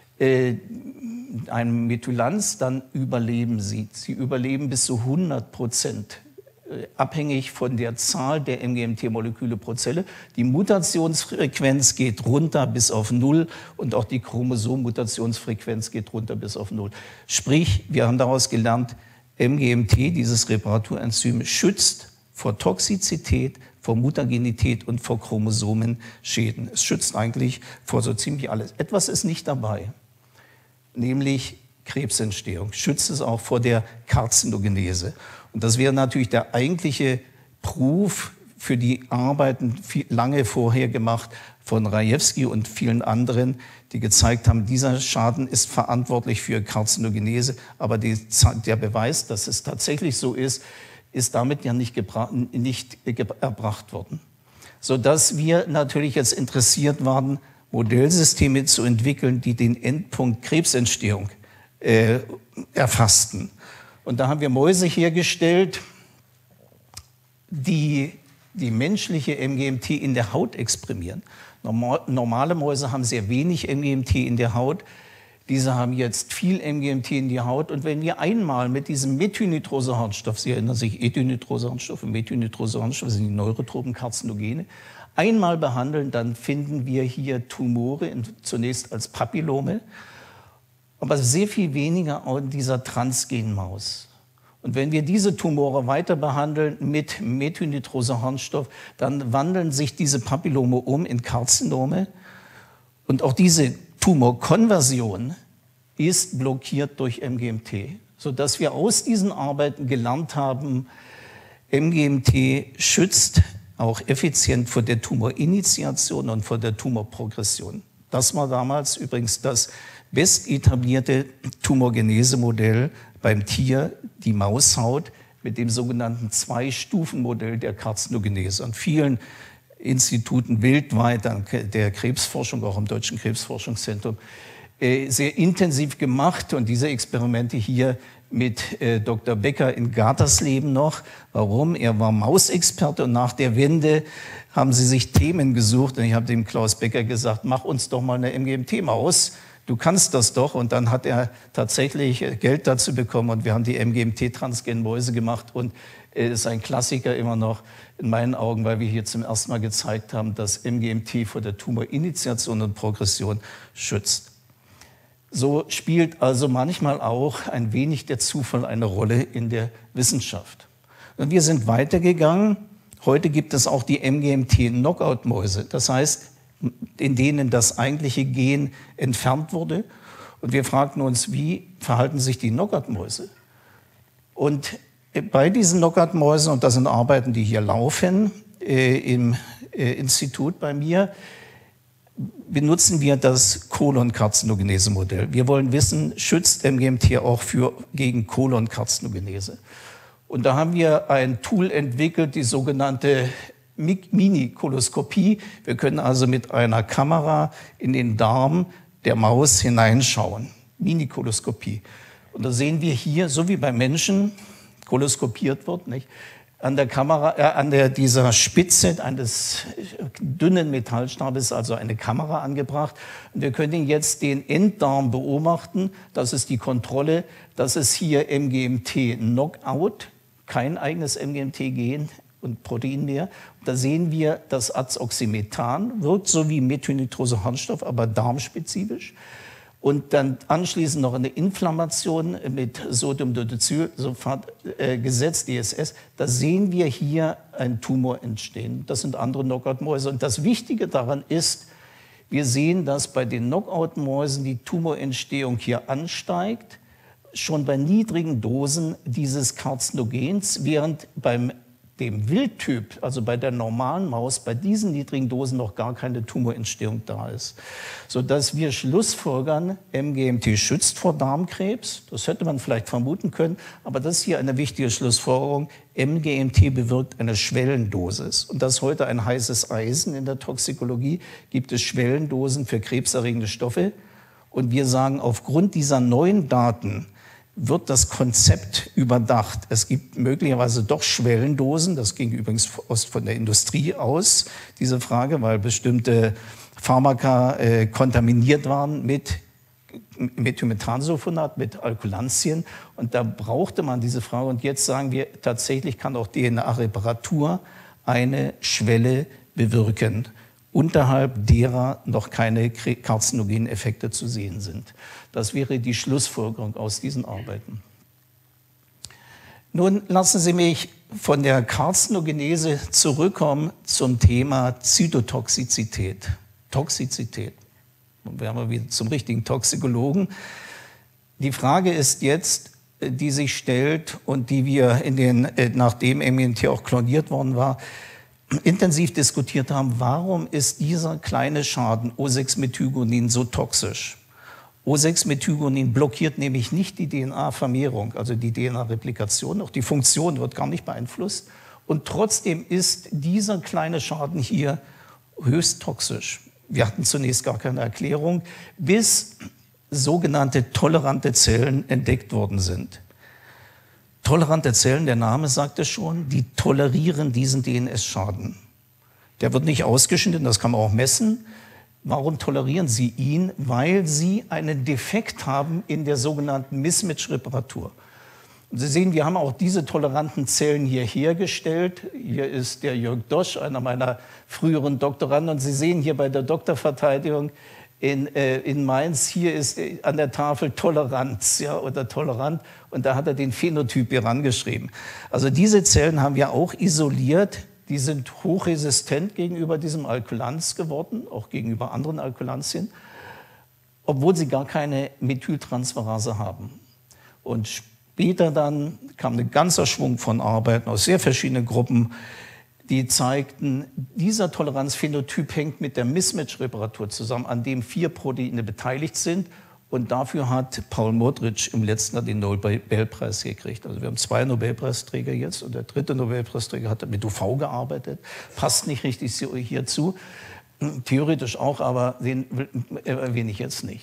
einem Methylanz, dann überleben sie. Sie überleben bis zu 100%, abhängig von der Zahl der MGMT-Moleküle pro Zelle. Die Mutationsfrequenz geht runter bis auf 0 und auch die Chromosommutationsfrequenz geht runter bis auf 0. Sprich, wir haben daraus gelernt, MGMT, dieses Reparaturenzym, schützt vor Toxizität, vor Mutagenität und vor Chromosomenschäden. Es schützt eigentlich vor so ziemlich alles. Etwas ist nicht dabei, nämlich Krebsentstehung. Schützt es auch vor der Karzinogenese. Und das wäre natürlich der eigentliche Proof für die Arbeiten lange vorher gemacht von Rajewski und vielen anderen, die gezeigt haben, dieser Schaden ist verantwortlich für Karzinogenese. Aber der Beweis, dass es tatsächlich so ist damit ja nicht erbracht worden. Sodass wir natürlich jetzt interessiert waren, Modellsysteme zu entwickeln, die den Endpunkt Krebsentstehung erfassten. Und da haben wir Mäuse hergestellt, die menschliche MGMT in der Haut exprimieren. Normale Mäuse haben sehr wenig MGMT in der Haut. Diese haben jetzt viel MGMT in die Haut. Und wenn wir einmal mit diesem Methylnitrosaharnstoff, Sie erinnern sich, Ethylnitrosaharnstoff und Methylnitrosaharnstoff sind die neurotropen Karzinogene, einmal behandeln, dann finden wir hier Tumore, zunächst als Papillome, aber sehr viel weniger in dieser Transgenmaus. Und wenn wir diese Tumore weiter behandeln mit Methylnitrosaharnstoff, dann wandeln sich diese Papillome um in Karzinome. Und auch diese Tumorkonversion ist blockiert durch MGMT, sodass wir aus diesen Arbeiten gelernt haben, MGMT schützt auch effizient vor der Tumorinitiation und vor der Tumorprogression. Das war damals übrigens das best etablierte Tumorgenesemodell beim Tier, die Maushaut, mit dem sogenannten 2-Stufen-Modell der Karzinogenese. An vielen Instituten weltweit, der Krebsforschung, auch im Deutschen Krebsforschungszentrum, sehr intensiv gemacht. Und diese Experimente hier mit Dr. Becker in Gatersleben noch. Warum? Er war Mausexperte und nach der Wende haben sie sich Themen gesucht. Und ich habe dem Klaus Becker gesagt, mach uns doch mal eine MGMT-Maus. Du kannst das doch. Und dann hat er tatsächlich Geld dazu bekommen und wir haben die MGMT-Transgen-Mäuse gemacht. Und es ist ein Klassiker immer noch in meinen Augen, weil wir hier zum ersten Mal gezeigt haben, dass MGMT vor der Tumorinitiation und Progression schützt. So spielt also manchmal auch ein wenig der Zufall eine Rolle in der Wissenschaft. Und wir sind weitergegangen. Heute gibt es auch die MGMT-Knockout-Mäuse. Das heißt, in denen das eigentliche Gen entfernt wurde. Und wir fragten uns, wie verhalten sich die Knockout-Mäuse? Und bei diesen Knockout-Mäusen, und das sind Arbeiten, die hier laufen im Institut bei mir, benutzen wir das Kolonkarzinogenese-Modell. Wir wollen wissen, schützt MGMT auch gegen Kolonkarzinogenese? Und da haben wir ein Tool entwickelt, die sogenannte Mini-Koloskopie. Wir können also mit einer Kamera in den Darm der Maus hineinschauen. Mini-Koloskopie. Und da sehen wir hier, so wie beim Menschen koloskopiert wird, nicht? dieser Spitze eines dünnen Metallstabes ist also eine Kamera angebracht. Und wir können jetzt den Enddarm beobachten. Das ist die Kontrolle. Das ist hier MGMT-Knockout, kein eigenes MGMT-Gen und Protein mehr. Da sehen wir, das Azoxymethan wirkt so wie Methylnitrosoharnstoff, aber darmspezifisch. Und dann anschließend noch eine Inflammation mit Sodiumdodecylsulfat gesetzt, DSS. Da sehen wir hier einen Tumor entstehen. Das sind andere Knockout-Mäuse. Und das Wichtige daran ist, wir sehen, dass bei den Knockout-Mäusen die Tumorentstehung hier ansteigt, schon bei niedrigen Dosen dieses Karzinogens, während beim dem Wildtyp, also bei der normalen Maus, bei diesen niedrigen Dosen noch gar keine Tumorentstehung da ist. Sodass wir schlussfolgern, MGMT schützt vor Darmkrebs. Das hätte man vielleicht vermuten können, aber das ist hier eine wichtige Schlussfolgerung. MGMT bewirkt eine Schwellendosis. Und das ist heute ein heißes Eisen in der Toxikologie. Gibt es Schwellendosen für krebserregende Stoffe? Und wir sagen, aufgrund dieser neuen Daten wird das Konzept überdacht. Es gibt möglicherweise doch Schwellendosen, das ging übrigens von der Industrie aus, diese Frage, weil bestimmte Pharmaka kontaminiert waren mit Methymethansulfonat, mit Alkylantien. Und da brauchte man diese Frage. Und jetzt sagen wir, tatsächlich kann auch DNA-Reparatur eine Schwelle bewirken, unterhalb derer noch keine karzinogenen Effekte zu sehen sind. Das wäre die Schlussfolgerung aus diesen Arbeiten. Nun lassen Sie mich von der Karzinogenese zurückkommen zum Thema Zytotoxizität. Toxizität. Und wir haben wieder zum richtigen Toxikologen. Die Frage ist jetzt, die sich stellt und die wir nachdem MGMT auch kloniert worden war, intensiv diskutiert haben, warum ist dieser kleine Schaden O6-Methylguanin so toxisch? O6-Methylguanin blockiert nämlich nicht die DNA-Vermehrung, also die DNA-Replikation, auch die Funktion wird gar nicht beeinflusst. Und trotzdem ist dieser kleine Schaden hier höchst toxisch. Wir hatten zunächst gar keine Erklärung, bis sogenannte tolerante Zellen entdeckt worden sind. Tolerante Zellen, der Name sagt es schon, die tolerieren diesen DNS-Schaden. Der wird nicht ausgeschnitten, das kann man auch messen. Warum tolerieren sie ihn? Weil sie einen Defekt haben in der sogenannten Mismatch-Reparatur. Und Sie sehen, wir haben auch diese toleranten Zellen hier hergestellt. Hier ist der Jörg Dosch, einer meiner früheren Doktoranden. Und Sie sehen hier bei der Doktorverteidigung in Mainz, hier ist an der Tafel Toleranz, ja, oder tolerant. Und da hat er den Phänotyp hier rangeschrieben. Also diese Zellen haben wir auch isoliert. Die sind hochresistent gegenüber diesem Alkylanz geworden, auch gegenüber anderen Alkylantien, obwohl sie gar keine Methyltransferase haben. Und später dann kam ein ganzer Schwung von Arbeiten aus sehr verschiedenen Gruppen, die zeigten, dieser Toleranzphänotyp hängt mit der Mismatch-Reparatur zusammen, an dem 4 Proteine beteiligt sind. Und dafür hat Paul Modrich im letzten Jahr den Nobelpreis gekriegt. Also wir haben 2 Nobelpreisträger jetzt und der 3. Nobelpreisträger hat mit UV gearbeitet. Passt nicht richtig hierzu. Theoretisch auch, aber den erwähne ich jetzt nicht.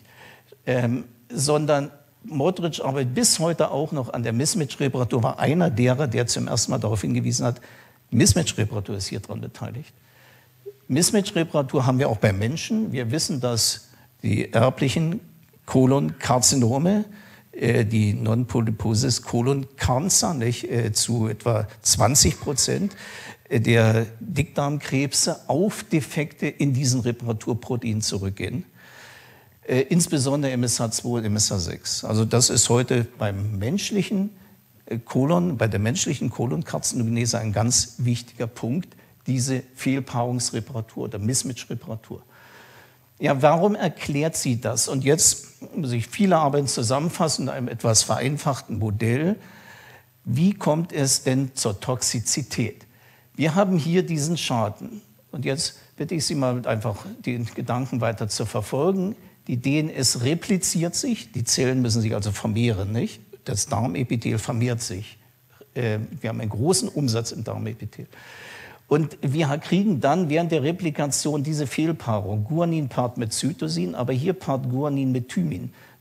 Sondern Modrich arbeitet bis heute auch noch an der Mismatch-Reparatur, war einer derer, der zum ersten Mal darauf hingewiesen hat, Mismatch-Reparatur ist hier dran beteiligt. Mismatch-Reparatur haben wir auch bei Menschen. Wir wissen, dass die erblichen Kolonkarzinome, die Non-Polyposis Colon Cancer, zu etwa 20% der Dickdarmkrebse auf Defekte in diesen Reparaturproteinen zurückgehen. Insbesondere MSH2 und MSH6. Also das ist heute beim menschlichen bei der menschlichen Kolonkarzinogenese ein ganz wichtiger Punkt, diese Fehlpaarungsreparatur oder Mismatch-Reparatur. Ja, warum erklärt sie das? Und jetzt muss ich viele Arbeiten zusammenfassen in einem etwas vereinfachten Modell. Wie kommt es denn zur Toxizität? Wir haben hier diesen Schaden. Und jetzt bitte ich Sie mal einfach den Gedanken weiter zu verfolgen. Die DNS repliziert sich, die Zellen müssen sich also vermehren, nicht? Das Darmepithel vermehrt sich. Wir haben einen großen Umsatz im Darmepithel. Und wir kriegen dann während der Replikation diese Fehlpaarung. Guanin paart mit Cytosin, aber hier paart Guanin mit Thymin.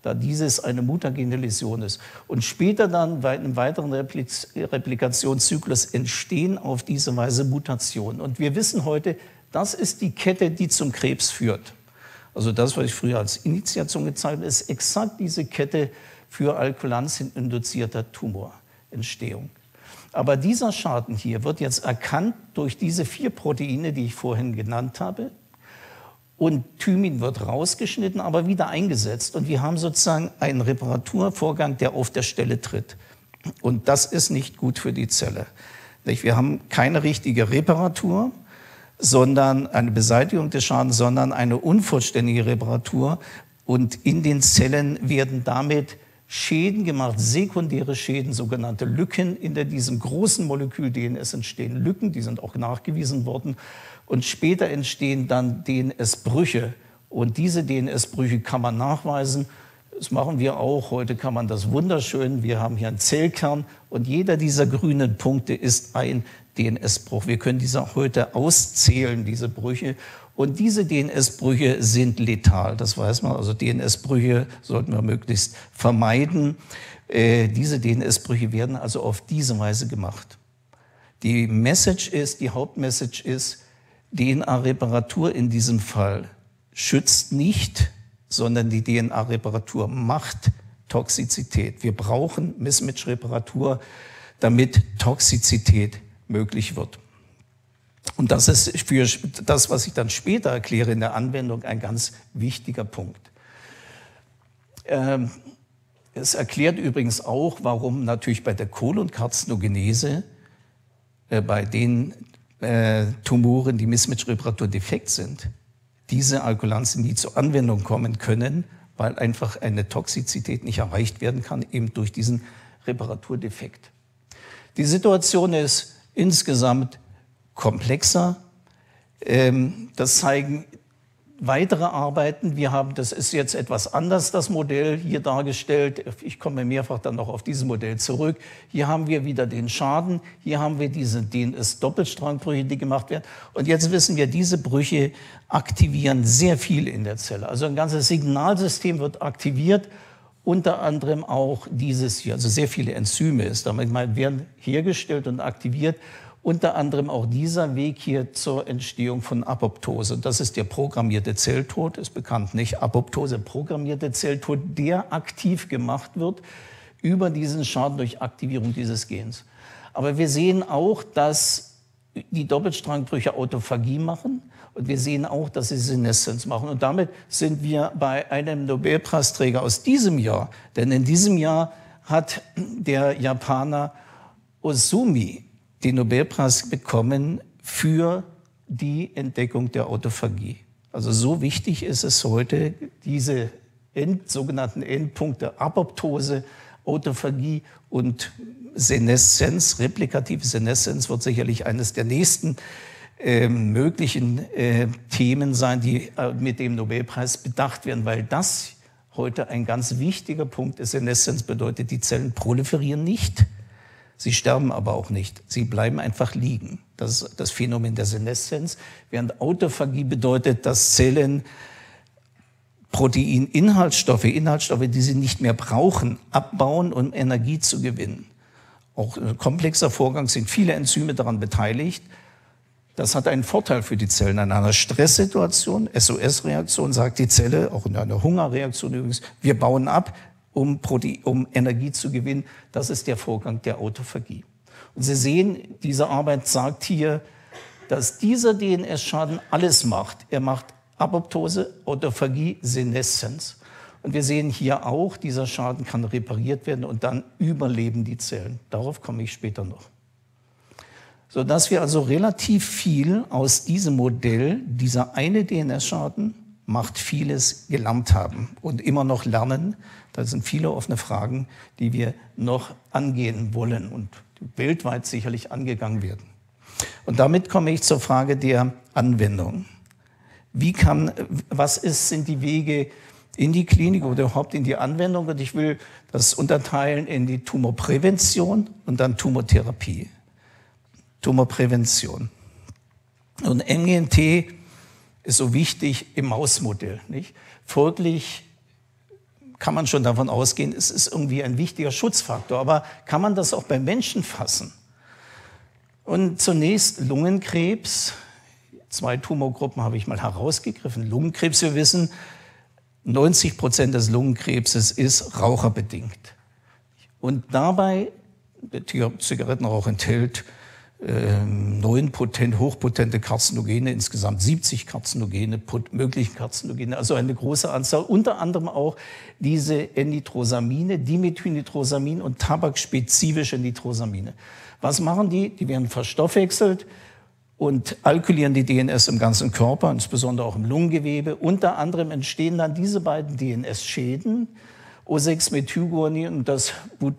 da dieses eine mutagene Läsion ist. Und später dann bei einem weiteren Replikationszyklus entstehen auf diese Weise Mutationen. Und wir wissen heute, das ist die Kette, die zum Krebs führt. Also das, was ich früher als Initiation gezeigt habe, ist exakt diese Kette für Alkylanssin-induzierter Tumorentstehung. Aber dieser Schaden hier wird jetzt erkannt durch diese 4 Proteine, die ich vorhin genannt habe. Und Thymin wird rausgeschnitten, aber wieder eingesetzt. Und wir haben sozusagen einen Reparaturvorgang, der auf der Stelle tritt. Und das ist nicht gut für die Zelle. Wir haben keine richtige Reparatur, sondern eine Beseitigung des Schadens, sondern eine unvollständige Reparatur. Und in den Zellen werden damit Schäden gemacht, sekundäre Schäden, sogenannte Lücken. In diesem großen Molekül DNS entstehen Lücken, die sind auch nachgewiesen worden. Und später entstehen dann DNS-Brüche. Und diese DNS-Brüche kann man nachweisen. Das machen wir auch. Heute kann man das wunderschön. Wir haben hier einen Zellkern und jeder dieser grünen Punkte ist ein DNS-Bruch. Wir können diese heute auszählen, diese Brüche. Und diese DNS-Brüche sind letal, das weiß man. Also DNS-Brüche sollten wir möglichst vermeiden. Diese DNS-Brüche werden also auf diese Weise gemacht. Die Hauptmessage ist, DNA-Reparatur in diesem Fall schützt nicht, sondern die DNA-Reparatur macht Toxizität. Wir brauchen Mismatch-Reparatur, damit Toxizität möglich wird. Und das ist für das, was ich dann später erkläre in der Anwendung, ein ganz wichtiger Punkt. Es erklärt übrigens auch, warum natürlich bei der Kolonkarzinogenese, bei den Tumoren, die Mismatch-Reparatur defekt sind, diese Alkylansien nie zur Anwendung kommen können, weil einfach eine Toxizität nicht erreicht werden kann, eben durch diesen Reparaturdefekt. Die Situation ist insgesamt komplexer. Das zeigen weitere Arbeiten. Das ist jetzt etwas anders, das Modell hier dargestellt. Ich komme mehrfach dann noch auf dieses Modell zurück. Hier haben wir wieder den Schaden. Hier haben wir diese DNS-Doppelstrangbrüche, die gemacht werden. Und jetzt wissen wir, diese Brüche aktivieren sehr viel in der Zelle. Also ein ganzes Signalsystem wird aktiviert, unter anderem auch dieses hier. Also sehr viele Enzyme werden hergestellt und aktiviert. Unter anderem auch dieser Weg hier zur Entstehung von Apoptose. Das ist der programmierte Zelltod, ist bekannt nicht. Apoptose, programmierte Zelltod, der aktiv gemacht wird über diesen Schaden durch Aktivierung dieses Gens. Aber wir sehen auch, dass die Doppelstrangbrüche Autophagie machen. Und wir sehen auch, dass sie Seneszenz machen. Und damit sind wir bei einem Nobelpreisträger aus diesem Jahr. Denn in diesem Jahr hat der Japaner Osumi den Nobelpreis bekommen für die Entdeckung der Autophagie. Also so wichtig ist es heute, diese sogenannten Endpunkte Apoptose, Autophagie und Seneszenz, replikative Seneszenz wird sicherlich eines der nächsten möglichen Themen sein, die mit dem Nobelpreis bedacht werden, weil das heute ein ganz wichtiger Punkt ist. Seneszenz bedeutet, die Zellen proliferieren nicht. Sie sterben aber auch nicht. Sie bleiben einfach liegen. Das ist das Phänomen der Seneszenz. Während Autophagie bedeutet, dass Zellen Proteininhaltsstoffe, die sie nicht mehr brauchen, abbauen, um Energie zu gewinnen. Auch ein komplexer Vorgang, sind viele Enzyme daran beteiligt. Das hat einen Vorteil für die Zellen. In einer Stresssituation, SOS-Reaktion, sagt die Zelle, auch in einer Hungerreaktion übrigens, wir bauen ab, um Energie zu gewinnen. Das ist der Vorgang der Autophagie. Und Sie sehen, diese Arbeit sagt hier, dass dieser DNS-Schaden alles macht. Er macht Apoptose, Autophagie, Seneszenz. Und wir sehen hier auch, dieser Schaden kann repariert werden und dann überleben die Zellen. Darauf komme ich später noch. Sodass wir also relativ viel aus diesem Modell, dieser eine DNS-Schaden macht vieles, gelernt haben und immer noch lernen. Da sind viele offene Fragen, die wir noch angehen wollen und weltweit sicherlich angegangen werden. Und damit komme ich zur Frage der Anwendung. Sind die Wege in die Klinik oder überhaupt in die Anwendung? Und ich will das unterteilen in die Tumorprävention und dann Tumortherapie. Tumorprävention. Und MGMT ist so wichtig im Mausmodell, nicht? Folglich kann man schon davon ausgehen, es ist irgendwie ein wichtiger Schutzfaktor. Aber kann man das auch bei Menschen fassen? Und zunächst Lungenkrebs. 2 Tumorgruppen habe ich mal herausgegriffen. Lungenkrebs, wir wissen, 90% des Lungenkrebses ist raucherbedingt. Und dabei, der Zigarettenrauch enthält 9 hochpotente Karzinogene, insgesamt 70 Karzinogene, mögliche Karzinogene, also eine große Anzahl, unter anderem auch diese N-Nitrosamine, Dimethylnitrosamin und tabakspezifische Nitrosamine. Was machen die? Die werden verstoffwechselt und alkylieren die DNS im ganzen Körper, insbesondere auch im Lungengewebe. Unter anderem entstehen dann diese beiden DNS-Schäden, O6-Methylguanin und das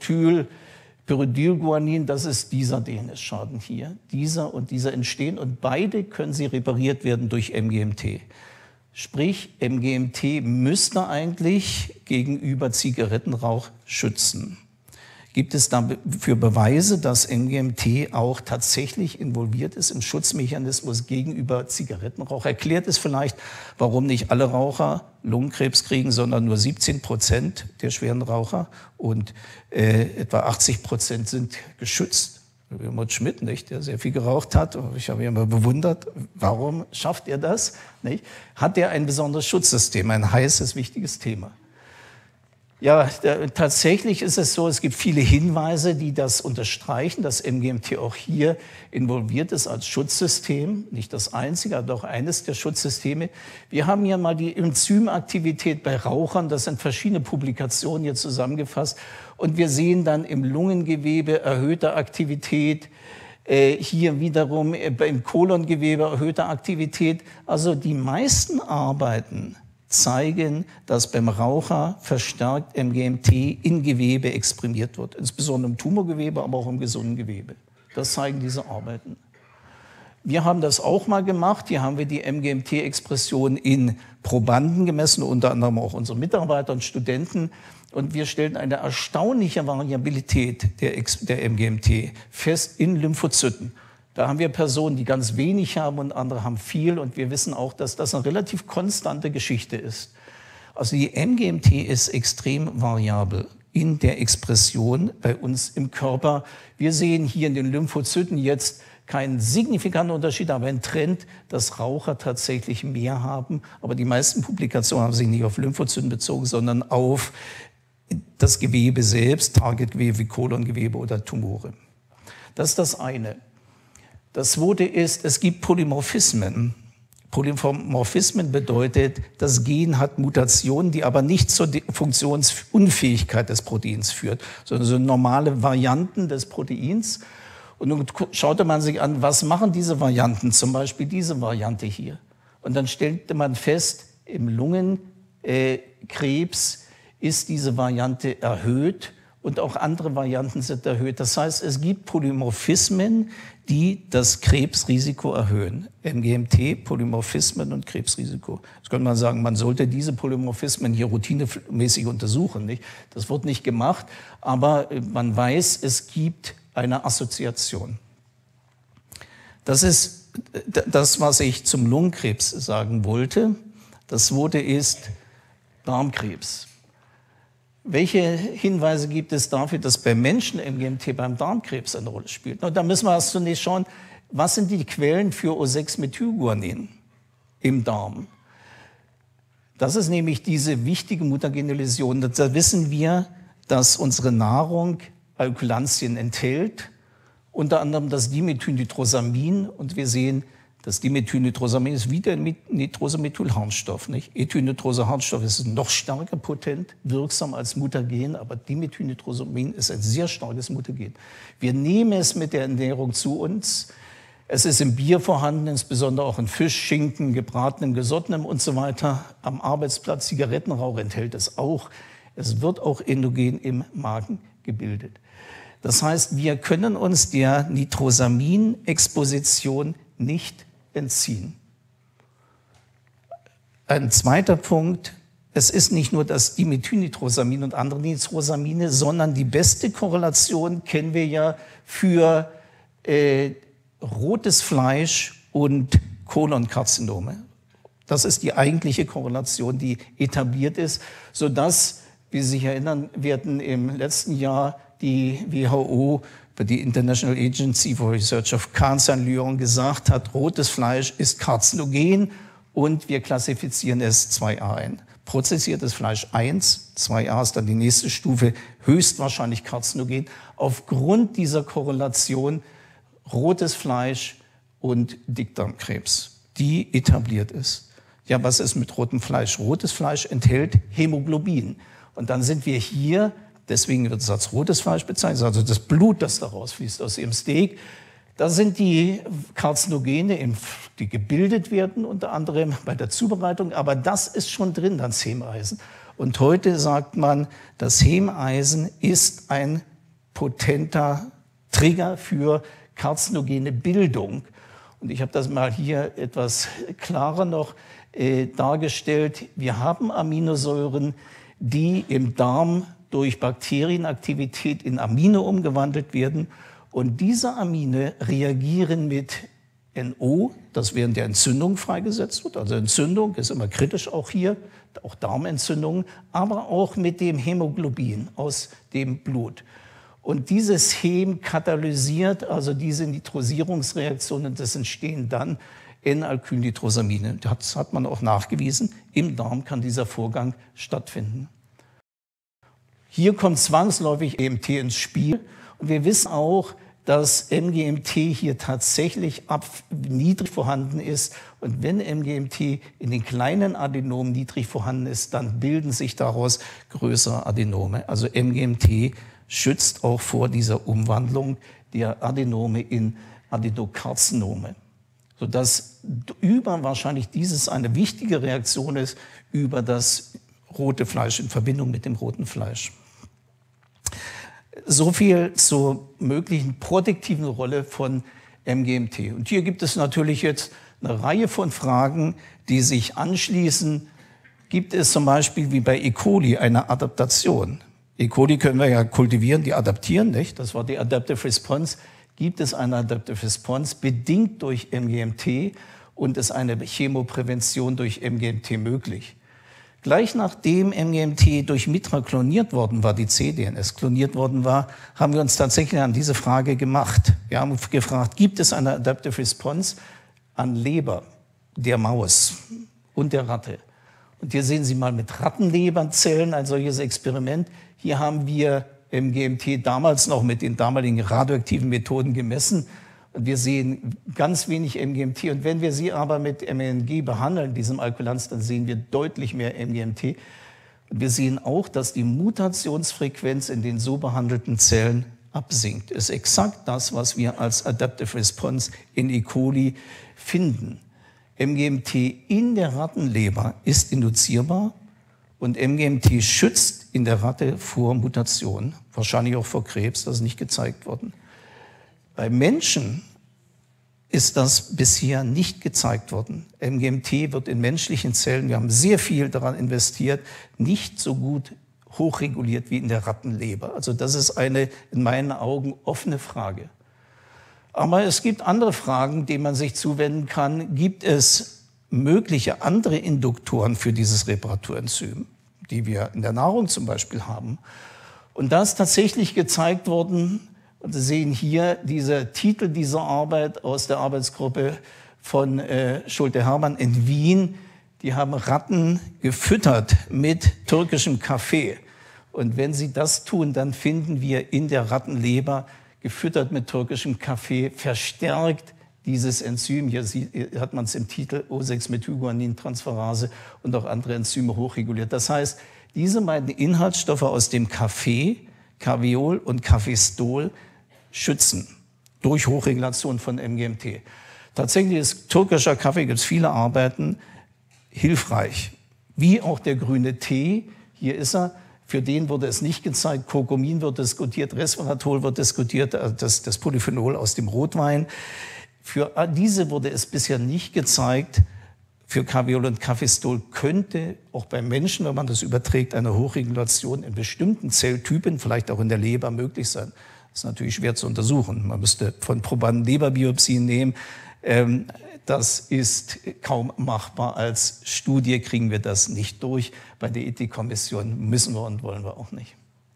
Butylpyridylguanin, das ist dieser DNS-Schaden hier. Dieser und dieser entstehen und beide können sie repariert werden durch MGMT. Sprich, MGMT müsste eigentlich gegenüber Zigarettenrauch schützen. Gibt es dafür Beweise, dass MGMT auch tatsächlich involviert ist im Schutzmechanismus gegenüber Zigarettenrauch? Erklärt es vielleicht, warum nicht alle Raucher Lungenkrebs kriegen, sondern nur 17% der schweren Raucher und etwa 80% sind geschützt? Helmut Schmidt, nicht, der sehr viel geraucht hat, ich habe ihn immer bewundert, warum schafft er das? Nicht? Hat er ein besonderes Schutzsystem, ein heißes, wichtiges Thema? Ja, tatsächlich ist es so, es gibt viele Hinweise, die das unterstreichen, dass MGMT auch hier involviert ist als Schutzsystem. Nicht das einzige, aber doch eines der Schutzsysteme. Wir haben hier mal die Enzymaktivität bei Rauchern, das sind verschiedene Publikationen hier zusammengefasst. Und wir sehen dann im Lungengewebe erhöhte Aktivität, hier wiederum im Kolongewebe erhöhte Aktivität. Also die meisten Arbeiten zeigen, dass beim Raucher verstärkt MGMT in Gewebe exprimiert wird, insbesondere im Tumorgewebe, aber auch im gesunden Gewebe. Das zeigen diese Arbeiten. Wir haben das auch mal gemacht. Hier haben wir die MGMT-Expression in Probanden gemessen, unter anderem auch unsere Mitarbeiter und Studenten. Und wir stellten eine erstaunliche Variabilität der MGMT fest in Lymphozyten. Da haben wir Personen, die ganz wenig haben und andere haben viel. Und wir wissen auch, dass das eine relativ konstante Geschichte ist. Also die MGMT ist extrem variabel in der Expression bei uns im Körper. Wir sehen hier in den Lymphozyten jetzt keinen signifikanten Unterschied, aber einen Trend, dass Raucher tatsächlich mehr haben. Aber die meisten Publikationen haben sich nicht auf Lymphozyten bezogen, sondern auf das Gewebe selbst, Targetgewebe wie Kolongewebe oder Tumore. Das ist das eine. Das zweite ist, es gibt Polymorphismen. Polymorphismen bedeutet, das Gen hat Mutationen, die aber nicht zur Funktionsunfähigkeit des Proteins führt, sondern so normale Varianten des Proteins. Und nun schaute man sich an, was machen diese Varianten, zum Beispiel diese Variante hier. Und dann stellte man fest, im Lungenkrebs ist diese Variante erhöht und auch andere Varianten sind erhöht. Das heißt, es gibt Polymorphismen, die das Krebsrisiko erhöhen. MGMT, Polymorphismen und Krebsrisiko. Jetzt könnte man sagen, man sollte diese Polymorphismen hier routinemäßig untersuchen. Nicht? Das wird nicht gemacht, aber man weiß, es gibt eine Assoziation. Das ist das, was ich zum Lungenkrebs sagen wollte. Das zweite ist Darmkrebs. Welche Hinweise gibt es dafür, dass bei Menschen MGMT beim Darmkrebs eine Rolle spielt? Na, da müssen wir erst zunächst schauen, was sind die Quellen für O6-Methylguanin im Darm? Das ist nämlich diese wichtige mutagene Läsion. Da wissen wir, dass unsere Nahrung Alkylantien enthält, unter anderem das Dimethylnitrosamin. Und wir sehen, das Dimethylnitrosamin ist wie der Nitrosamethylharnstoff. Ethylnitrosaharnstoff ist noch stärker potent, wirksam als Mutagen, aber Dimethylnitrosamin ist ein sehr starkes Mutagen. Wir nehmen es mit der Ernährung zu uns. Es ist im Bier vorhanden, insbesondere auch in Fisch, Schinken, gebratenem, gesottenem und so weiter. Am Arbeitsplatz Zigarettenrauch enthält es auch. Es wird auch endogen im Magen gebildet. Das heißt, wir können uns der Nitrosamin-Exposition nicht entziehen. Ein zweiter Punkt, es ist nicht nur das Dimethylnitrosamin und andere Nitrosamine, sondern die beste Korrelation kennen wir ja für rotes Fleisch und Kolonkarzinome. Das ist die eigentliche Korrelation, die etabliert ist, sodass Wie Sie sich erinnern, werden im letzten Jahr die WHO, die International Agency for Research of Cancer in Lyon, gesagt hat, rotes Fleisch ist karzinogen und wir klassifizieren es 2a ein. Prozessiertes Fleisch 1, 2a ist dann die nächste Stufe, höchstwahrscheinlich karzinogen. Aufgrund dieser Korrelation rotes Fleisch und Dickdarmkrebs, die etabliert ist. Ja, was ist mit rotem Fleisch? Rotes Fleisch enthält Hämoglobin. Und dann sind wir hier, deswegen wird es als rotes Fleisch bezeichnet, also das Blut, das daraus fließt aus Ihrem Steak. Da sind die Karzinogene, die gebildet werden, unter anderem bei der Zubereitung. Aber das ist schon drin, das Hemeisen. Und heute sagt man, das Hemeisen ist ein potenter Trigger für karzinogene Bildung. Und ich habe das mal hier etwas klarer noch dargestellt. Wir haben Aminosäuren, die im Darm durch Bakterienaktivität in Amine umgewandelt werden. Und diese Amine reagieren mit NO, das während der Entzündung freigesetzt wird. Also Entzündung ist immer kritisch auch hier, auch Darmentzündungen, aber auch mit dem Hämoglobin aus dem Blut. Und dieses Hem katalysiert also diese Nitrosierungsreaktionen, das entstehen dann N-Alkylnitrosamine. Das hat man auch nachgewiesen. Im Darm kann dieser Vorgang stattfinden. Hier kommt zwangsläufig MGMT ins Spiel. Und wir wissen auch, dass MGMT hier tatsächlich niedrig vorhanden ist. Und wenn MGMT in den kleinen Adenomen niedrig vorhanden ist, dann bilden sich daraus größere Adenome. Also MGMT schützt auch vor dieser Umwandlung der Adenome in Adenokarzinome, sodass wahrscheinlich dieses eine wichtige Reaktion ist über das rote Fleisch in Verbindung mit dem roten Fleisch. So viel zur möglichen protektiven Rolle von MGMT. Und hier gibt es natürlich jetzt eine Reihe von Fragen, die sich anschließen. Gibt es zum Beispiel wie bei E. coli eine Adaptation? E. coli können wir ja kultivieren, die adaptieren, nicht? Das war die Adaptive Response. Gibt es eine Adaptive Response bedingt durch MGMT und ist eine Chemoprävention durch MGMT möglich? Gleich nachdem MGMT durch Mitra kloniert worden war, die cDNS kloniert worden war, haben wir uns tatsächlich an diese Frage gemacht. Wir haben gefragt, gibt es eine Adaptive Response an Leber der Maus und der Ratte? Und hier sehen Sie mal mit Rattenleberzellen ein solches Experiment. Hier haben wir MGMT damals noch mit den damaligen radioaktiven Methoden gemessen. Und wir sehen ganz wenig MGMT. Und wenn wir sie aber mit MNG behandeln, diesem Alkylanz, dann sehen wir deutlich mehr MGMT. Und wir sehen auch, dass die Mutationsfrequenz in den so behandelten Zellen absinkt. Das ist exakt das, was wir als Adaptive Response in E. coli finden. MGMT in der Rattenleber ist induzierbar und MGMT schützt in der Ratte vor Mutationen, wahrscheinlich auch vor Krebs, das ist nicht gezeigt worden. Bei Menschen ist das bisher nicht gezeigt worden. MGMT wird in menschlichen Zellen, wir haben sehr viel daran investiert, nicht so gut hochreguliert wie in der Rattenleber. Also das ist eine in meinen Augen offene Frage. Aber es gibt andere Fragen, denen man sich zuwenden kann. Gibt es mögliche andere Induktoren für dieses Reparaturenzym, die wir in der Nahrung zum Beispiel haben? Und da ist tatsächlich gezeigt worden, und Sie sehen hier dieser Titel dieser Arbeit aus der Arbeitsgruppe von Schulte-Hermann in Wien. Die haben Ratten gefüttert mit türkischem Kaffee. Und wenn Sie das tun, dann finden wir in der Rattenleber, gefüttert mit türkischem Kaffee, verstärkt dieses Enzym. Hier hat man es im Titel O6-Methylguanin-Transferase und auch andere Enzyme hochreguliert. Das heißt, diese beiden Inhaltsstoffe aus dem Kaffee, Carveol und Cafestol, schützen durch Hochregulation von MGMT. Tatsächlich ist türkischer Kaffee, gibt es viele Arbeiten, hilfreich. Wie auch der grüne Tee, hier ist er, für den wurde es nicht gezeigt, Kurkumin wird diskutiert, Resveratrol wird diskutiert, das Polyphenol aus dem Rotwein. Für diese wurde es bisher nicht gezeigt. Für Carveol und Cafestol könnte auch beim Menschen, wenn man das überträgt, eine Hochregulation in bestimmten Zelltypen, vielleicht auch in der Leber, möglich sein. Das ist natürlich schwer zu untersuchen. Man müsste von Probanden Leberbiopsien nehmen. das ist kaum machbar. Als Studie kriegen wir das nicht durch. Bei der Ethikkommission müssen wir und wollen wir auch nicht.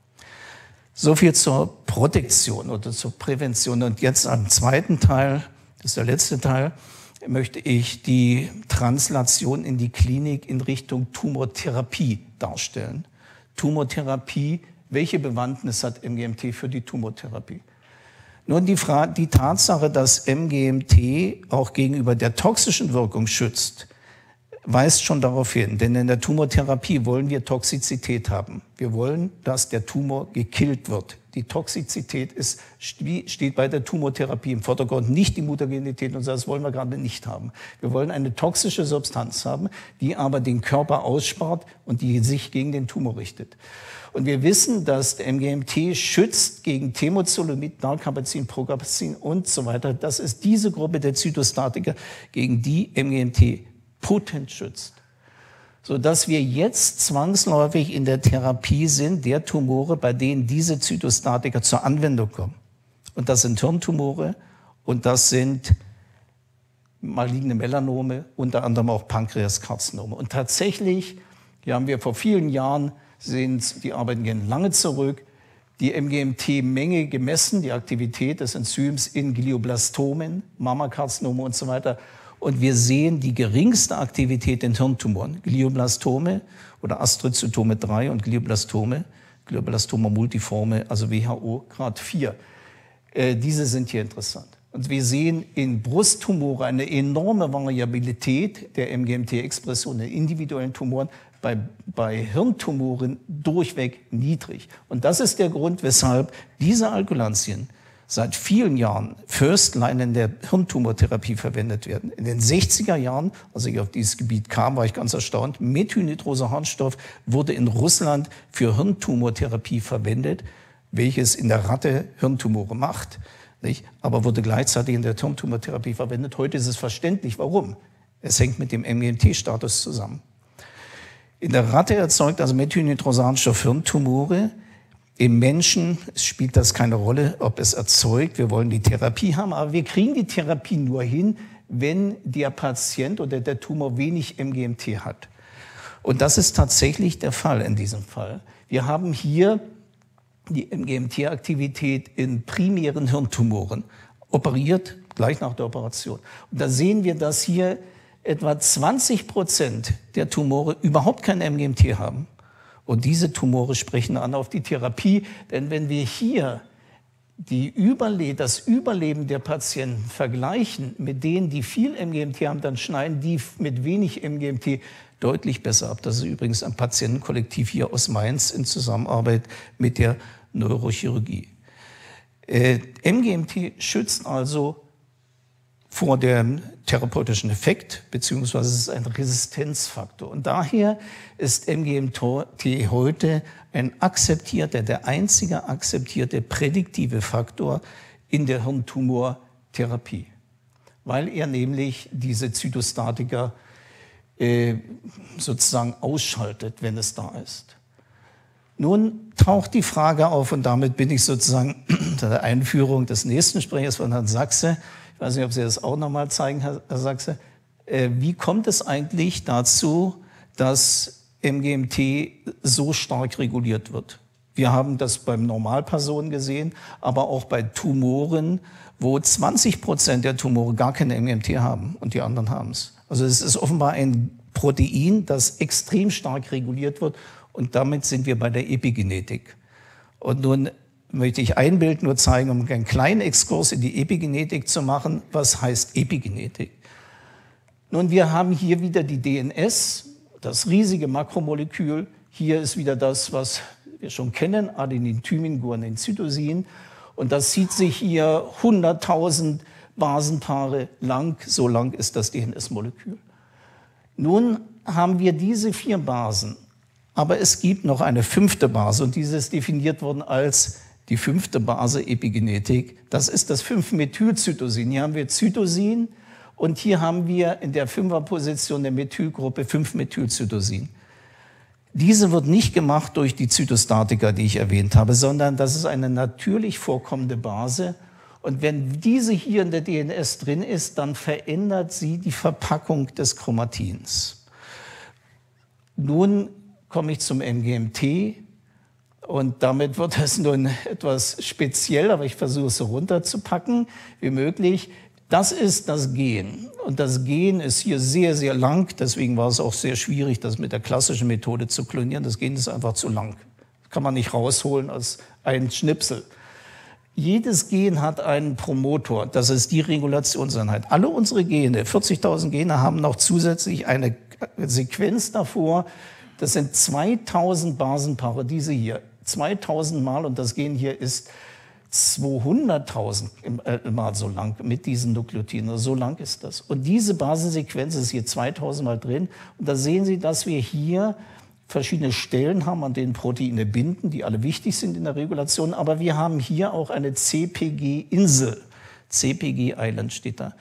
So viel zur Protektion oder zur Prävention. Und jetzt am zweiten Teil, das ist der letzte Teil, möchte ich die Translation in die Klinik in Richtung Tumortherapie darstellen. Tumortherapie, welche Bewandtnis hat MGMT für die Tumortherapie? Nun die Tatsache, dass MGMT auch gegenüber der toxischen Wirkung schützt, weist schon darauf hin. Denn in der Tumortherapie wollen wir Toxizität haben. Wir wollen, dass der Tumor gekillt wird. Die Toxizität steht bei der Tumortherapie im Vordergrund, nicht die Mutagenität, und das wollen wir gerade nicht haben. Wir wollen eine toxische Substanz haben, die aber den Körper ausspart und die sich gegen den Tumor richtet. Und wir wissen, dass der MGMT schützt gegen Temozolomid, Narcapazin, Procapazin und so weiter. Das ist diese Gruppe der Zytostatika, gegen die MGMT potent schützt. Sodass wir jetzt zwangsläufig in der Therapie sind, der Tumore, bei denen diese Zytostatika zur Anwendung kommen. Und das sind Hirntumore und das sind maligne Melanome, unter anderem auch Pankreaskarzinome. Und tatsächlich, hier haben wir vor vielen Jahren, die Arbeiten gehen lange zurück, die MGMT-Menge gemessen, die Aktivität des Enzyms in Glioblastomen, Mammakarzinome und so weiter. Und wir sehen die geringste Aktivität in Hirntumoren. Glioblastome oder Astrozytome 3 und Glioblastome, Glioblastoma multiforme, also WHO Grad 4. Diese sind hier interessant. Und wir sehen in Brusttumore eine enorme Variabilität der MGMT-Expression in individuellen Tumoren, bei Hirntumoren durchweg niedrig. Und das ist der Grund, weshalb diese Alkylantien seit vielen Jahren First Line in der Hirntumortherapie verwendet werden. In den 60er Jahren, als ich auf dieses Gebiet kam, war ich ganz erstaunt, Methylnitrosaharnstoff wurde in Russland für Hirntumortherapie verwendet, welches in der Ratte Hirntumore macht, nicht? Aber wurde gleichzeitig in der Hirntumortherapie verwendet. Heute ist es verständlich, warum. Es hängt mit dem MGMT-Status zusammen. In der Ratte erzeugt also Methylnitrosaharnstoff Hirntumore. Im Menschen spielt das keine Rolle, ob es erzeugt. Wir wollen die Therapie haben, aber wir kriegen die Therapie nur hin, wenn der Patient oder der Tumor wenig MGMT hat. Und das ist tatsächlich der Fall in diesem Fall. Wir haben hier die MGMT-Aktivität in primären Hirntumoren, operiert gleich nach der Operation. Und da sehen wir, dass hier etwa 20% der Tumore überhaupt kein MGMT haben. Und diese Tumore sprechen an auf die Therapie, denn wenn wir hier das Überleben der Patienten vergleichen mit denen, die viel MGMT haben, dann schneiden die mit wenig MGMT deutlich besser ab. Das ist übrigens ein Patientenkollektiv hier aus Mainz in Zusammenarbeit mit der Neurochirurgie. MGMT schützt also vor dem therapeutischen Effekt, beziehungsweise es ist ein Resistenzfaktor. Und daher ist MGMT heute der einzige akzeptierte prädiktive Faktor in der Hirntumortherapie, weil er nämlich diese Zytostatika sozusagen ausschaltet, wenn es da ist. Nun taucht die Frage auf, und damit bin ich sozusagen unter der Einführung des nächsten Sprechers von Herrn Sachse. Ich weiß nicht, ob Sie das auch nochmal zeigen, Herr Sachse. Wie kommt es eigentlich dazu, dass MGMT so stark reguliert wird? Wir haben das beim Normalpersonen gesehen, aber auch bei Tumoren, wo 20% der Tumore gar keine MGMT haben und die anderen haben es. Also es ist offenbar ein Protein, das extrem stark reguliert wird, und damit sind wir bei der Epigenetik. Und nun möchte ich ein Bild nur zeigen, um einen kleinen Exkurs in die Epigenetik zu machen. Was heißt Epigenetik? Nun, wir haben hier wieder die DNS, das riesige Makromolekül. Hier ist wieder das, was wir schon kennen, Adenin, Thymin, Guanin, Cytosin. Und das zieht sich hier 100.000 Basenpaare lang. So lang ist das DNS-Molekül. Nun haben wir diese 4 Basen. Aber es gibt noch eine 5. Base, und diese ist definiert worden als die 5. Base Epigenetik. Das ist das 5-Methylcytosin. Hier haben wir Cytosin und hier haben wir in der 5er-Position der Methylgruppe 5-Methylcytosin. Diese wird nicht gemacht durch die Zytostatika, die ich erwähnt habe, sondern das ist eine natürlich vorkommende Base. Und wenn diese hier in der DNS drin ist, dann verändert sie die Verpackung des Chromatins. Nun komme ich zum MGMT und damit wird es nun etwas speziell, aber ich versuche es so runterzupacken wie möglich. Das ist das Gen und das Gen ist hier sehr, sehr lang, deswegen war es auch sehr schwierig, das mit der klassischen Methode zu klonieren. Das Gen ist einfach zu lang, das kann man nicht rausholen als ein Schnipsel. Jedes Gen hat einen Promotor, das ist die Regulationseinheit. Alle unsere Gene, 40.000 Gene, haben noch zusätzlich eine Sequenz davor. Das sind 2000 Basenpaare, diese hier, 2000 Mal, und das Gen hier ist 200.000 Mal so lang mit diesen Nukleotiden. So lang ist das. Und diese Basensequenz ist hier 2000 Mal drin. Und da sehen Sie, dass wir hier verschiedene Stellen haben, an denen Proteine binden, die alle wichtig sind in der Regulation. Aber wir haben hier auch eine CpG-Insel. CpG-Island steht da.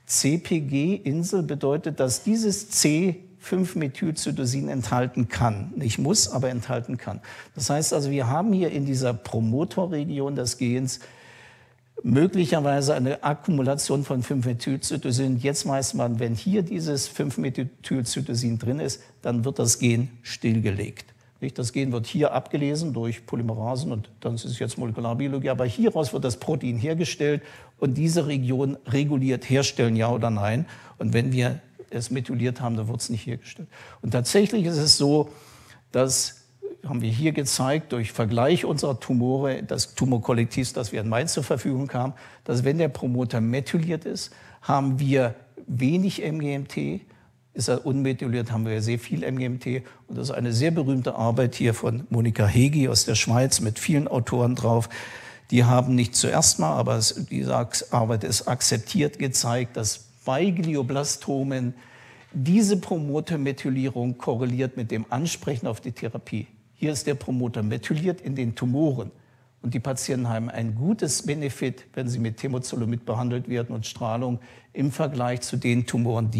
CpG-Insel bedeutet, dass dieses C5-Methylcytosin enthalten kann. Nicht muss, aber enthalten kann. Das heißt also, wir haben hier in dieser Promotorregion des Gens möglicherweise eine Akkumulation von 5-Methylcytosin. Jetzt weiß man, wenn hier dieses 5-Methylcytosin drin ist, dann wird das Gen stillgelegt. Das Gen wird hier abgelesen durch Polymerasen und dann ist es jetzt Molekularbiologie, aber hieraus wird das Protein hergestellt und diese Region reguliert herstellen, ja oder nein. Und wenn wir es methyliert haben, dann wird es nicht hergestellt. Und tatsächlich ist es so, das haben wir hier gezeigt durch Vergleich unserer Tumore, des Tumorkollektivs, das wir in Mainz zur Verfügung haben, dass wenn der Promoter methyliert ist, haben wir wenig MGMT. Ist er unmethyliert, haben wir sehr viel MGMT. Und das ist eine sehr berühmte Arbeit hier von Monika Hegi aus der Schweiz mit vielen Autoren drauf. Die haben nicht zuerst mal, aber diese Arbeit ist akzeptiert, gezeigt, dass bei Glioblastomen diese Promotermethylierung korreliert mit dem Ansprechen auf die Therapie. Hier ist der Promoter methyliert in den Tumoren. Und die Patienten haben ein gutes Benefit, wenn sie mit Temozolomid behandelt werden und Strahlung im Vergleich zu den Tumoren,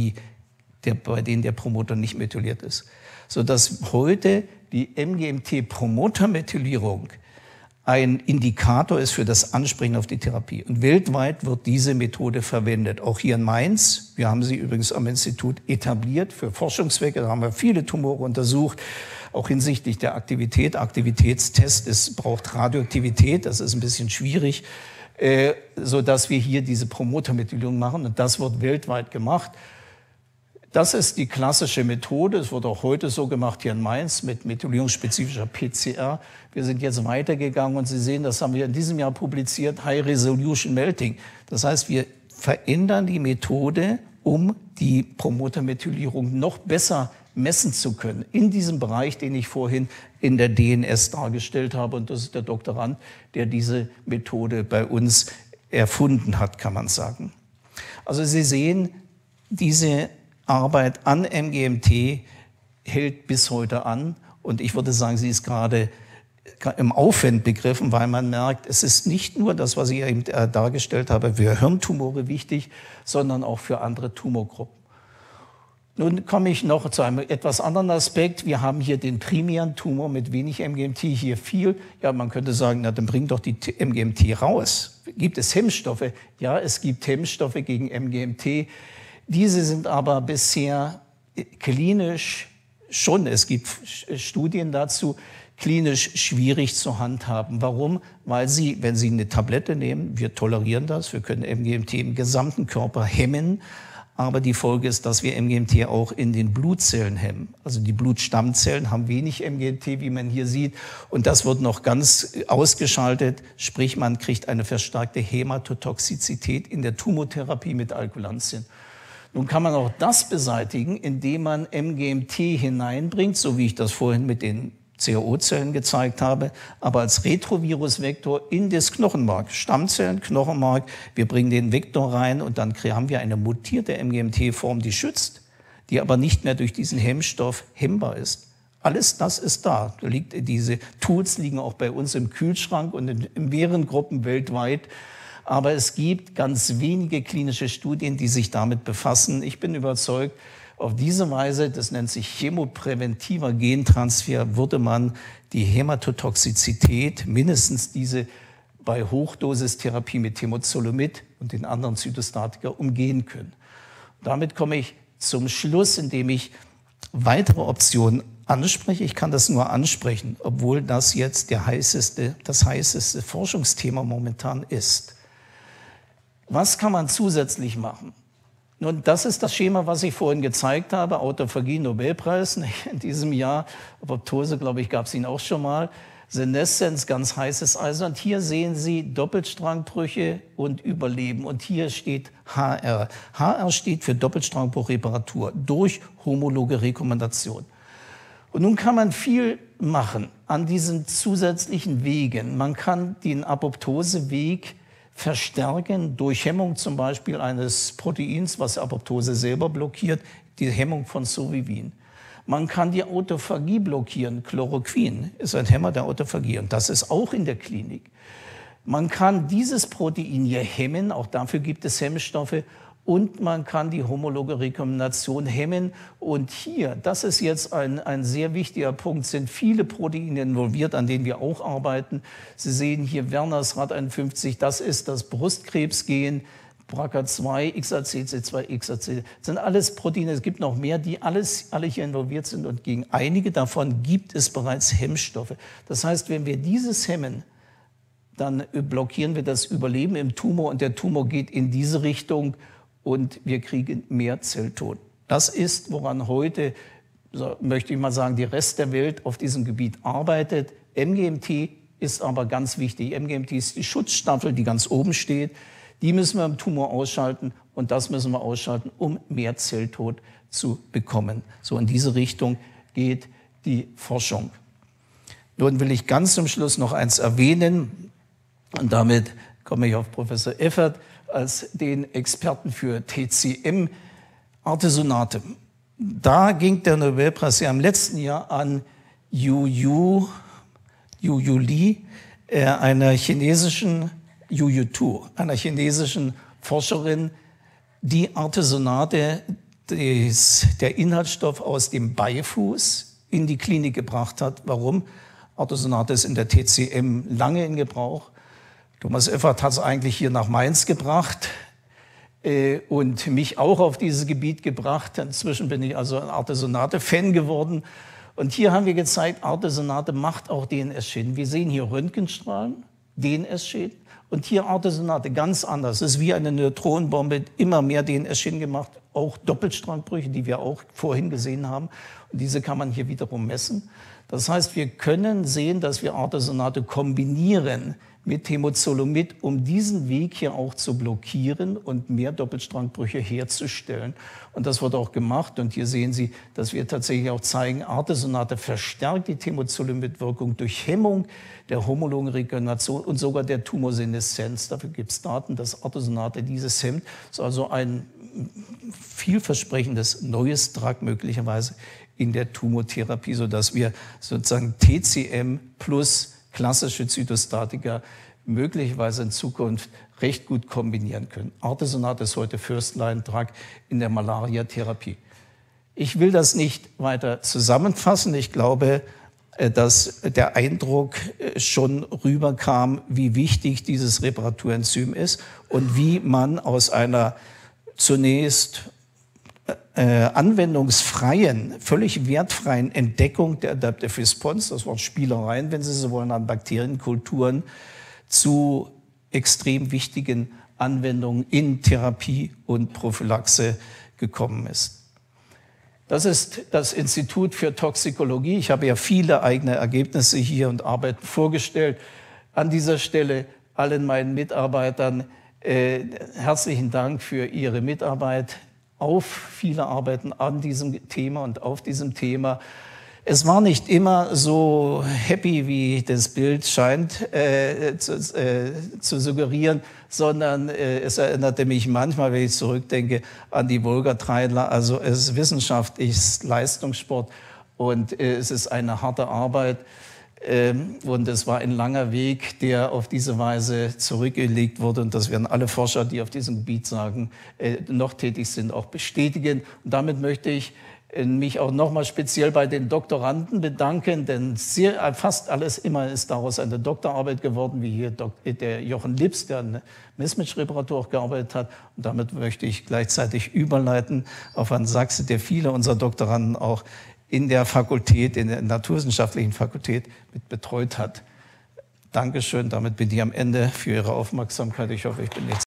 bei denen der Promoter nicht methyliert ist. Sodass heute die MGMT-Promotermethylierung ein Indikator ist für das Ansprechen auf die Therapie. Und weltweit wird diese Methode verwendet. Auch hier in Mainz. Wir haben sie übrigens am Institut etabliert für Forschungszwecke. Da haben wir viele Tumore untersucht, auch hinsichtlich der Aktivität. Aktivitätstest braucht Radioaktivität, das ist ein bisschen schwierig, sodass wir hier diese Promotermethylierung machen. Und das wird weltweit gemacht. Das ist die klassische Methode. Es wird auch heute so gemacht hier in Mainz mit methylierungsspezifischer PCR. Wir sind jetzt weitergegangen und Sie sehen, das haben wir in diesem Jahr publiziert, High Resolution Melting. Das heißt, wir verändern die Methode, um die Promotermethylierung noch besser messen zu können. In diesem Bereich, den ich vorhin in der DNS dargestellt habe. Und das ist der Doktorand, der diese Methode bei uns erfunden hat, kann man sagen. Also Sie sehen, diese Arbeit an MGMT hält bis heute an. Und ich würde sagen, sie ist gerade im Aufwind begriffen, weil man merkt, es ist nicht nur das, was ich eben dargestellt habe, für Hirntumore wichtig, sondern auch für andere Tumorgruppen. Nun komme ich noch zu einem etwas anderen Aspekt. Wir haben hier den primären Tumor mit wenig MGMT, hier viel. Ja, man könnte sagen, na, dann bring doch die MGMT raus. Gibt es Hemmstoffe? Ja, es gibt Hemmstoffe gegen MGMT. Diese sind aber bisher klinisch schon, es gibt Studien dazu, klinisch schwierig zu handhaben. Warum? Weil sie, wenn Sie eine Tablette nehmen, wir tolerieren das, wir können MGMT im gesamten Körper hemmen, aber die Folge ist, dass wir MGMT auch in den Blutzellen hemmen. Also die Blutstammzellen haben wenig MGMT, wie man hier sieht, und das wird noch ganz ausgeschaltet, sprich man kriegt eine verstärkte Hämatotoxizität in der Tumortherapie mit Alkylantien. Nun kann man auch das beseitigen, indem man MGMT hineinbringt, so wie ich das vorhin mit den CRO-Zellen gezeigt habe, aber als Retrovirusvektor in das Knochenmark, Stammzellen, Knochenmark. Wir bringen den Vektor rein und dann haben wir eine mutierte MGMT-Form, die schützt, die aber nicht mehr durch diesen Hemmstoff hemmbar ist. Alles das ist da. Diese Tools liegen auch bei uns im Kühlschrank und in mehreren Gruppen weltweit. Aber es gibt ganz wenige klinische Studien, die sich damit befassen. Ich bin überzeugt, auf diese Weise, das nennt sich chemopräventiver Gentransfer, würde man die Hämatotoxizität, mindestens diese bei Hochdosistherapie mit Temozolomid und den anderen Zytostatika umgehen können. Damit komme ich zum Schluss, indem ich weitere Optionen anspreche. Ich kann das nur ansprechen, obwohl das jetzt das heißeste Forschungsthema momentan ist. Was kann man zusätzlich machen? Nun, das ist das Schema, was ich vorhin gezeigt habe. Autophagie, Nobelpreis in diesem Jahr. Apoptose, glaube ich, gab es ihn auch schon mal. Seneszenz, ganz heißes Eisen. Und hier sehen Sie Doppelstrangbrüche und Überleben. Und hier steht HR. HR steht für Doppelstrangbruchreparatur durch homologe Rekombination. Und nun kann man viel machen an diesen zusätzlichen Wegen. Man kann den Apoptoseweg verstärken durch Hemmung zum Beispiel eines Proteins, was Apoptose selber blockiert, die Hemmung von Sovivin. Man kann die Autophagie blockieren. Chloroquin ist ein Hämmer der Autophagie und das ist auch in der Klinik. Man kann dieses Protein hier hemmen, auch dafür gibt es Hemmstoffe. Und man kann die homologe Rekombination hemmen. Und hier, das ist jetzt ein sehr wichtiger Punkt, sind viele Proteine involviert, an denen wir auch arbeiten. Sie sehen hier Werners Rad 51, das ist das Brustkrebsgen, BRCA2, XACC2, XAC. Das sind alles Proteine, es gibt noch mehr, die alle hier involviert sind. Und gegen einige davon gibt es bereits Hemmstoffe. Das heißt, wenn wir dieses hemmen, dann blockieren wir das Überleben im Tumor und der Tumor geht in diese Richtung. Und wir kriegen mehr Zelltod. Das ist, woran heute, so möchte ich mal sagen, die Rest der Welt auf diesem Gebiet arbeitet. MGMT ist aber ganz wichtig. MGMT ist die Schutzstaffel, die ganz oben steht. Die müssen wir im Tumor ausschalten und das müssen wir ausschalten, um mehr Zelltod zu bekommen. So in diese Richtung geht die Forschung. Nun will ich ganz zum Schluss noch eins erwähnen und damit komme ich auf Professor Effert als den Experten für TCM, Artesonate. Da ging der Nobelpreis ja im letzten Jahr an Yu Li, einer chinesischen Forscherin, die Artesonate, der Inhaltsstoff aus dem Beifuß, in die Klinik gebracht hat. Warum? Artesonate ist in der TCM lange in Gebrauch. Thomas Effert hat es eigentlich hier nach Mainz gebracht und mich auch auf dieses Gebiet gebracht. Inzwischen bin ich also ein Artesonate-Fan geworden. Und hier haben wir gezeigt, Artesonate macht auch DNS-Schäden. Wir sehen hier Röntgenstrahlen, DNS-Schäden. Und hier Artesonate ganz anders. Es ist wie eine Neutronenbombe, immer mehr DNS-Schäden gemacht. Auch Doppelstrangbrüche, die wir auch vorhin gesehen haben. Und diese kann man hier wiederum messen. Das heißt, wir können sehen, dass wir Artesonate kombinieren mit Temozolomid, um diesen Weg hier auch zu blockieren und mehr Doppelstrangbrüche herzustellen. Und das wird auch gemacht. Und hier sehen Sie, dass wir tatsächlich auch zeigen, Artesonate verstärkt die Temozolomid-Wirkung durch Hemmung der homologen Regeneration und sogar der Tumorseneszenz. Dafür gibt es Daten, dass Artesonate dieses hemmt. Das ist also ein vielversprechendes neues Drug möglicherweise in der Tumortherapie, sodass wir sozusagen TCM plus klassische Zytostatika möglicherweise in Zukunft recht gut kombinieren können. Artesonat ist heute First-Line-Drug in der Malaria-Therapie. Ich will das nicht weiter zusammenfassen. Ich glaube, dass der Eindruck schon rüberkam, wie wichtig dieses Reparaturenzym ist und wie man aus einer zunächst anwendungsfreien, völlig wertfreien Entdeckung der Adaptive Response, das Wort Spielereien, wenn Sie so wollen, an Bakterienkulturen, zu extrem wichtigen Anwendungen in Therapie und Prophylaxe gekommen ist. Das ist das Institut für Toxikologie. Ich habe ja viele eigene Ergebnisse hier und Arbeiten vorgestellt. An dieser Stelle allen meinen Mitarbeitern herzlichen Dank für Ihre Mitarbeit auf viele Arbeiten an diesem Thema und auf diesem Thema. Es war nicht immer so happy, wie das Bild scheint zu suggerieren, sondern es erinnerte mich manchmal, wenn ich zurückdenke, an die Wolga-Treidler. Also Wissenschaft ist Leistungssport und es ist eine harte Arbeit. Und es war ein langer Weg, der auf diese Weise zurückgelegt wurde. Und das werden alle Forscher, die auf diesem Gebiet noch tätig sind, auch bestätigen. Und damit möchte ich mich auch nochmal speziell bei den Doktoranden bedanken, denn fast alles immer ist daraus eine Doktorarbeit geworden, wie hier der Jochen Lips, der an Messmatch-Reparatur auch gearbeitet hat. Und damit möchte ich gleichzeitig überleiten auf Herrn Sachse, der viele unserer Doktoranden auch in der Fakultät, in der naturwissenschaftlichen Fakultät mit betreut hat. Dankeschön, damit bin ich am Ende für Ihre Aufmerksamkeit. Ich hoffe, ich bin nicht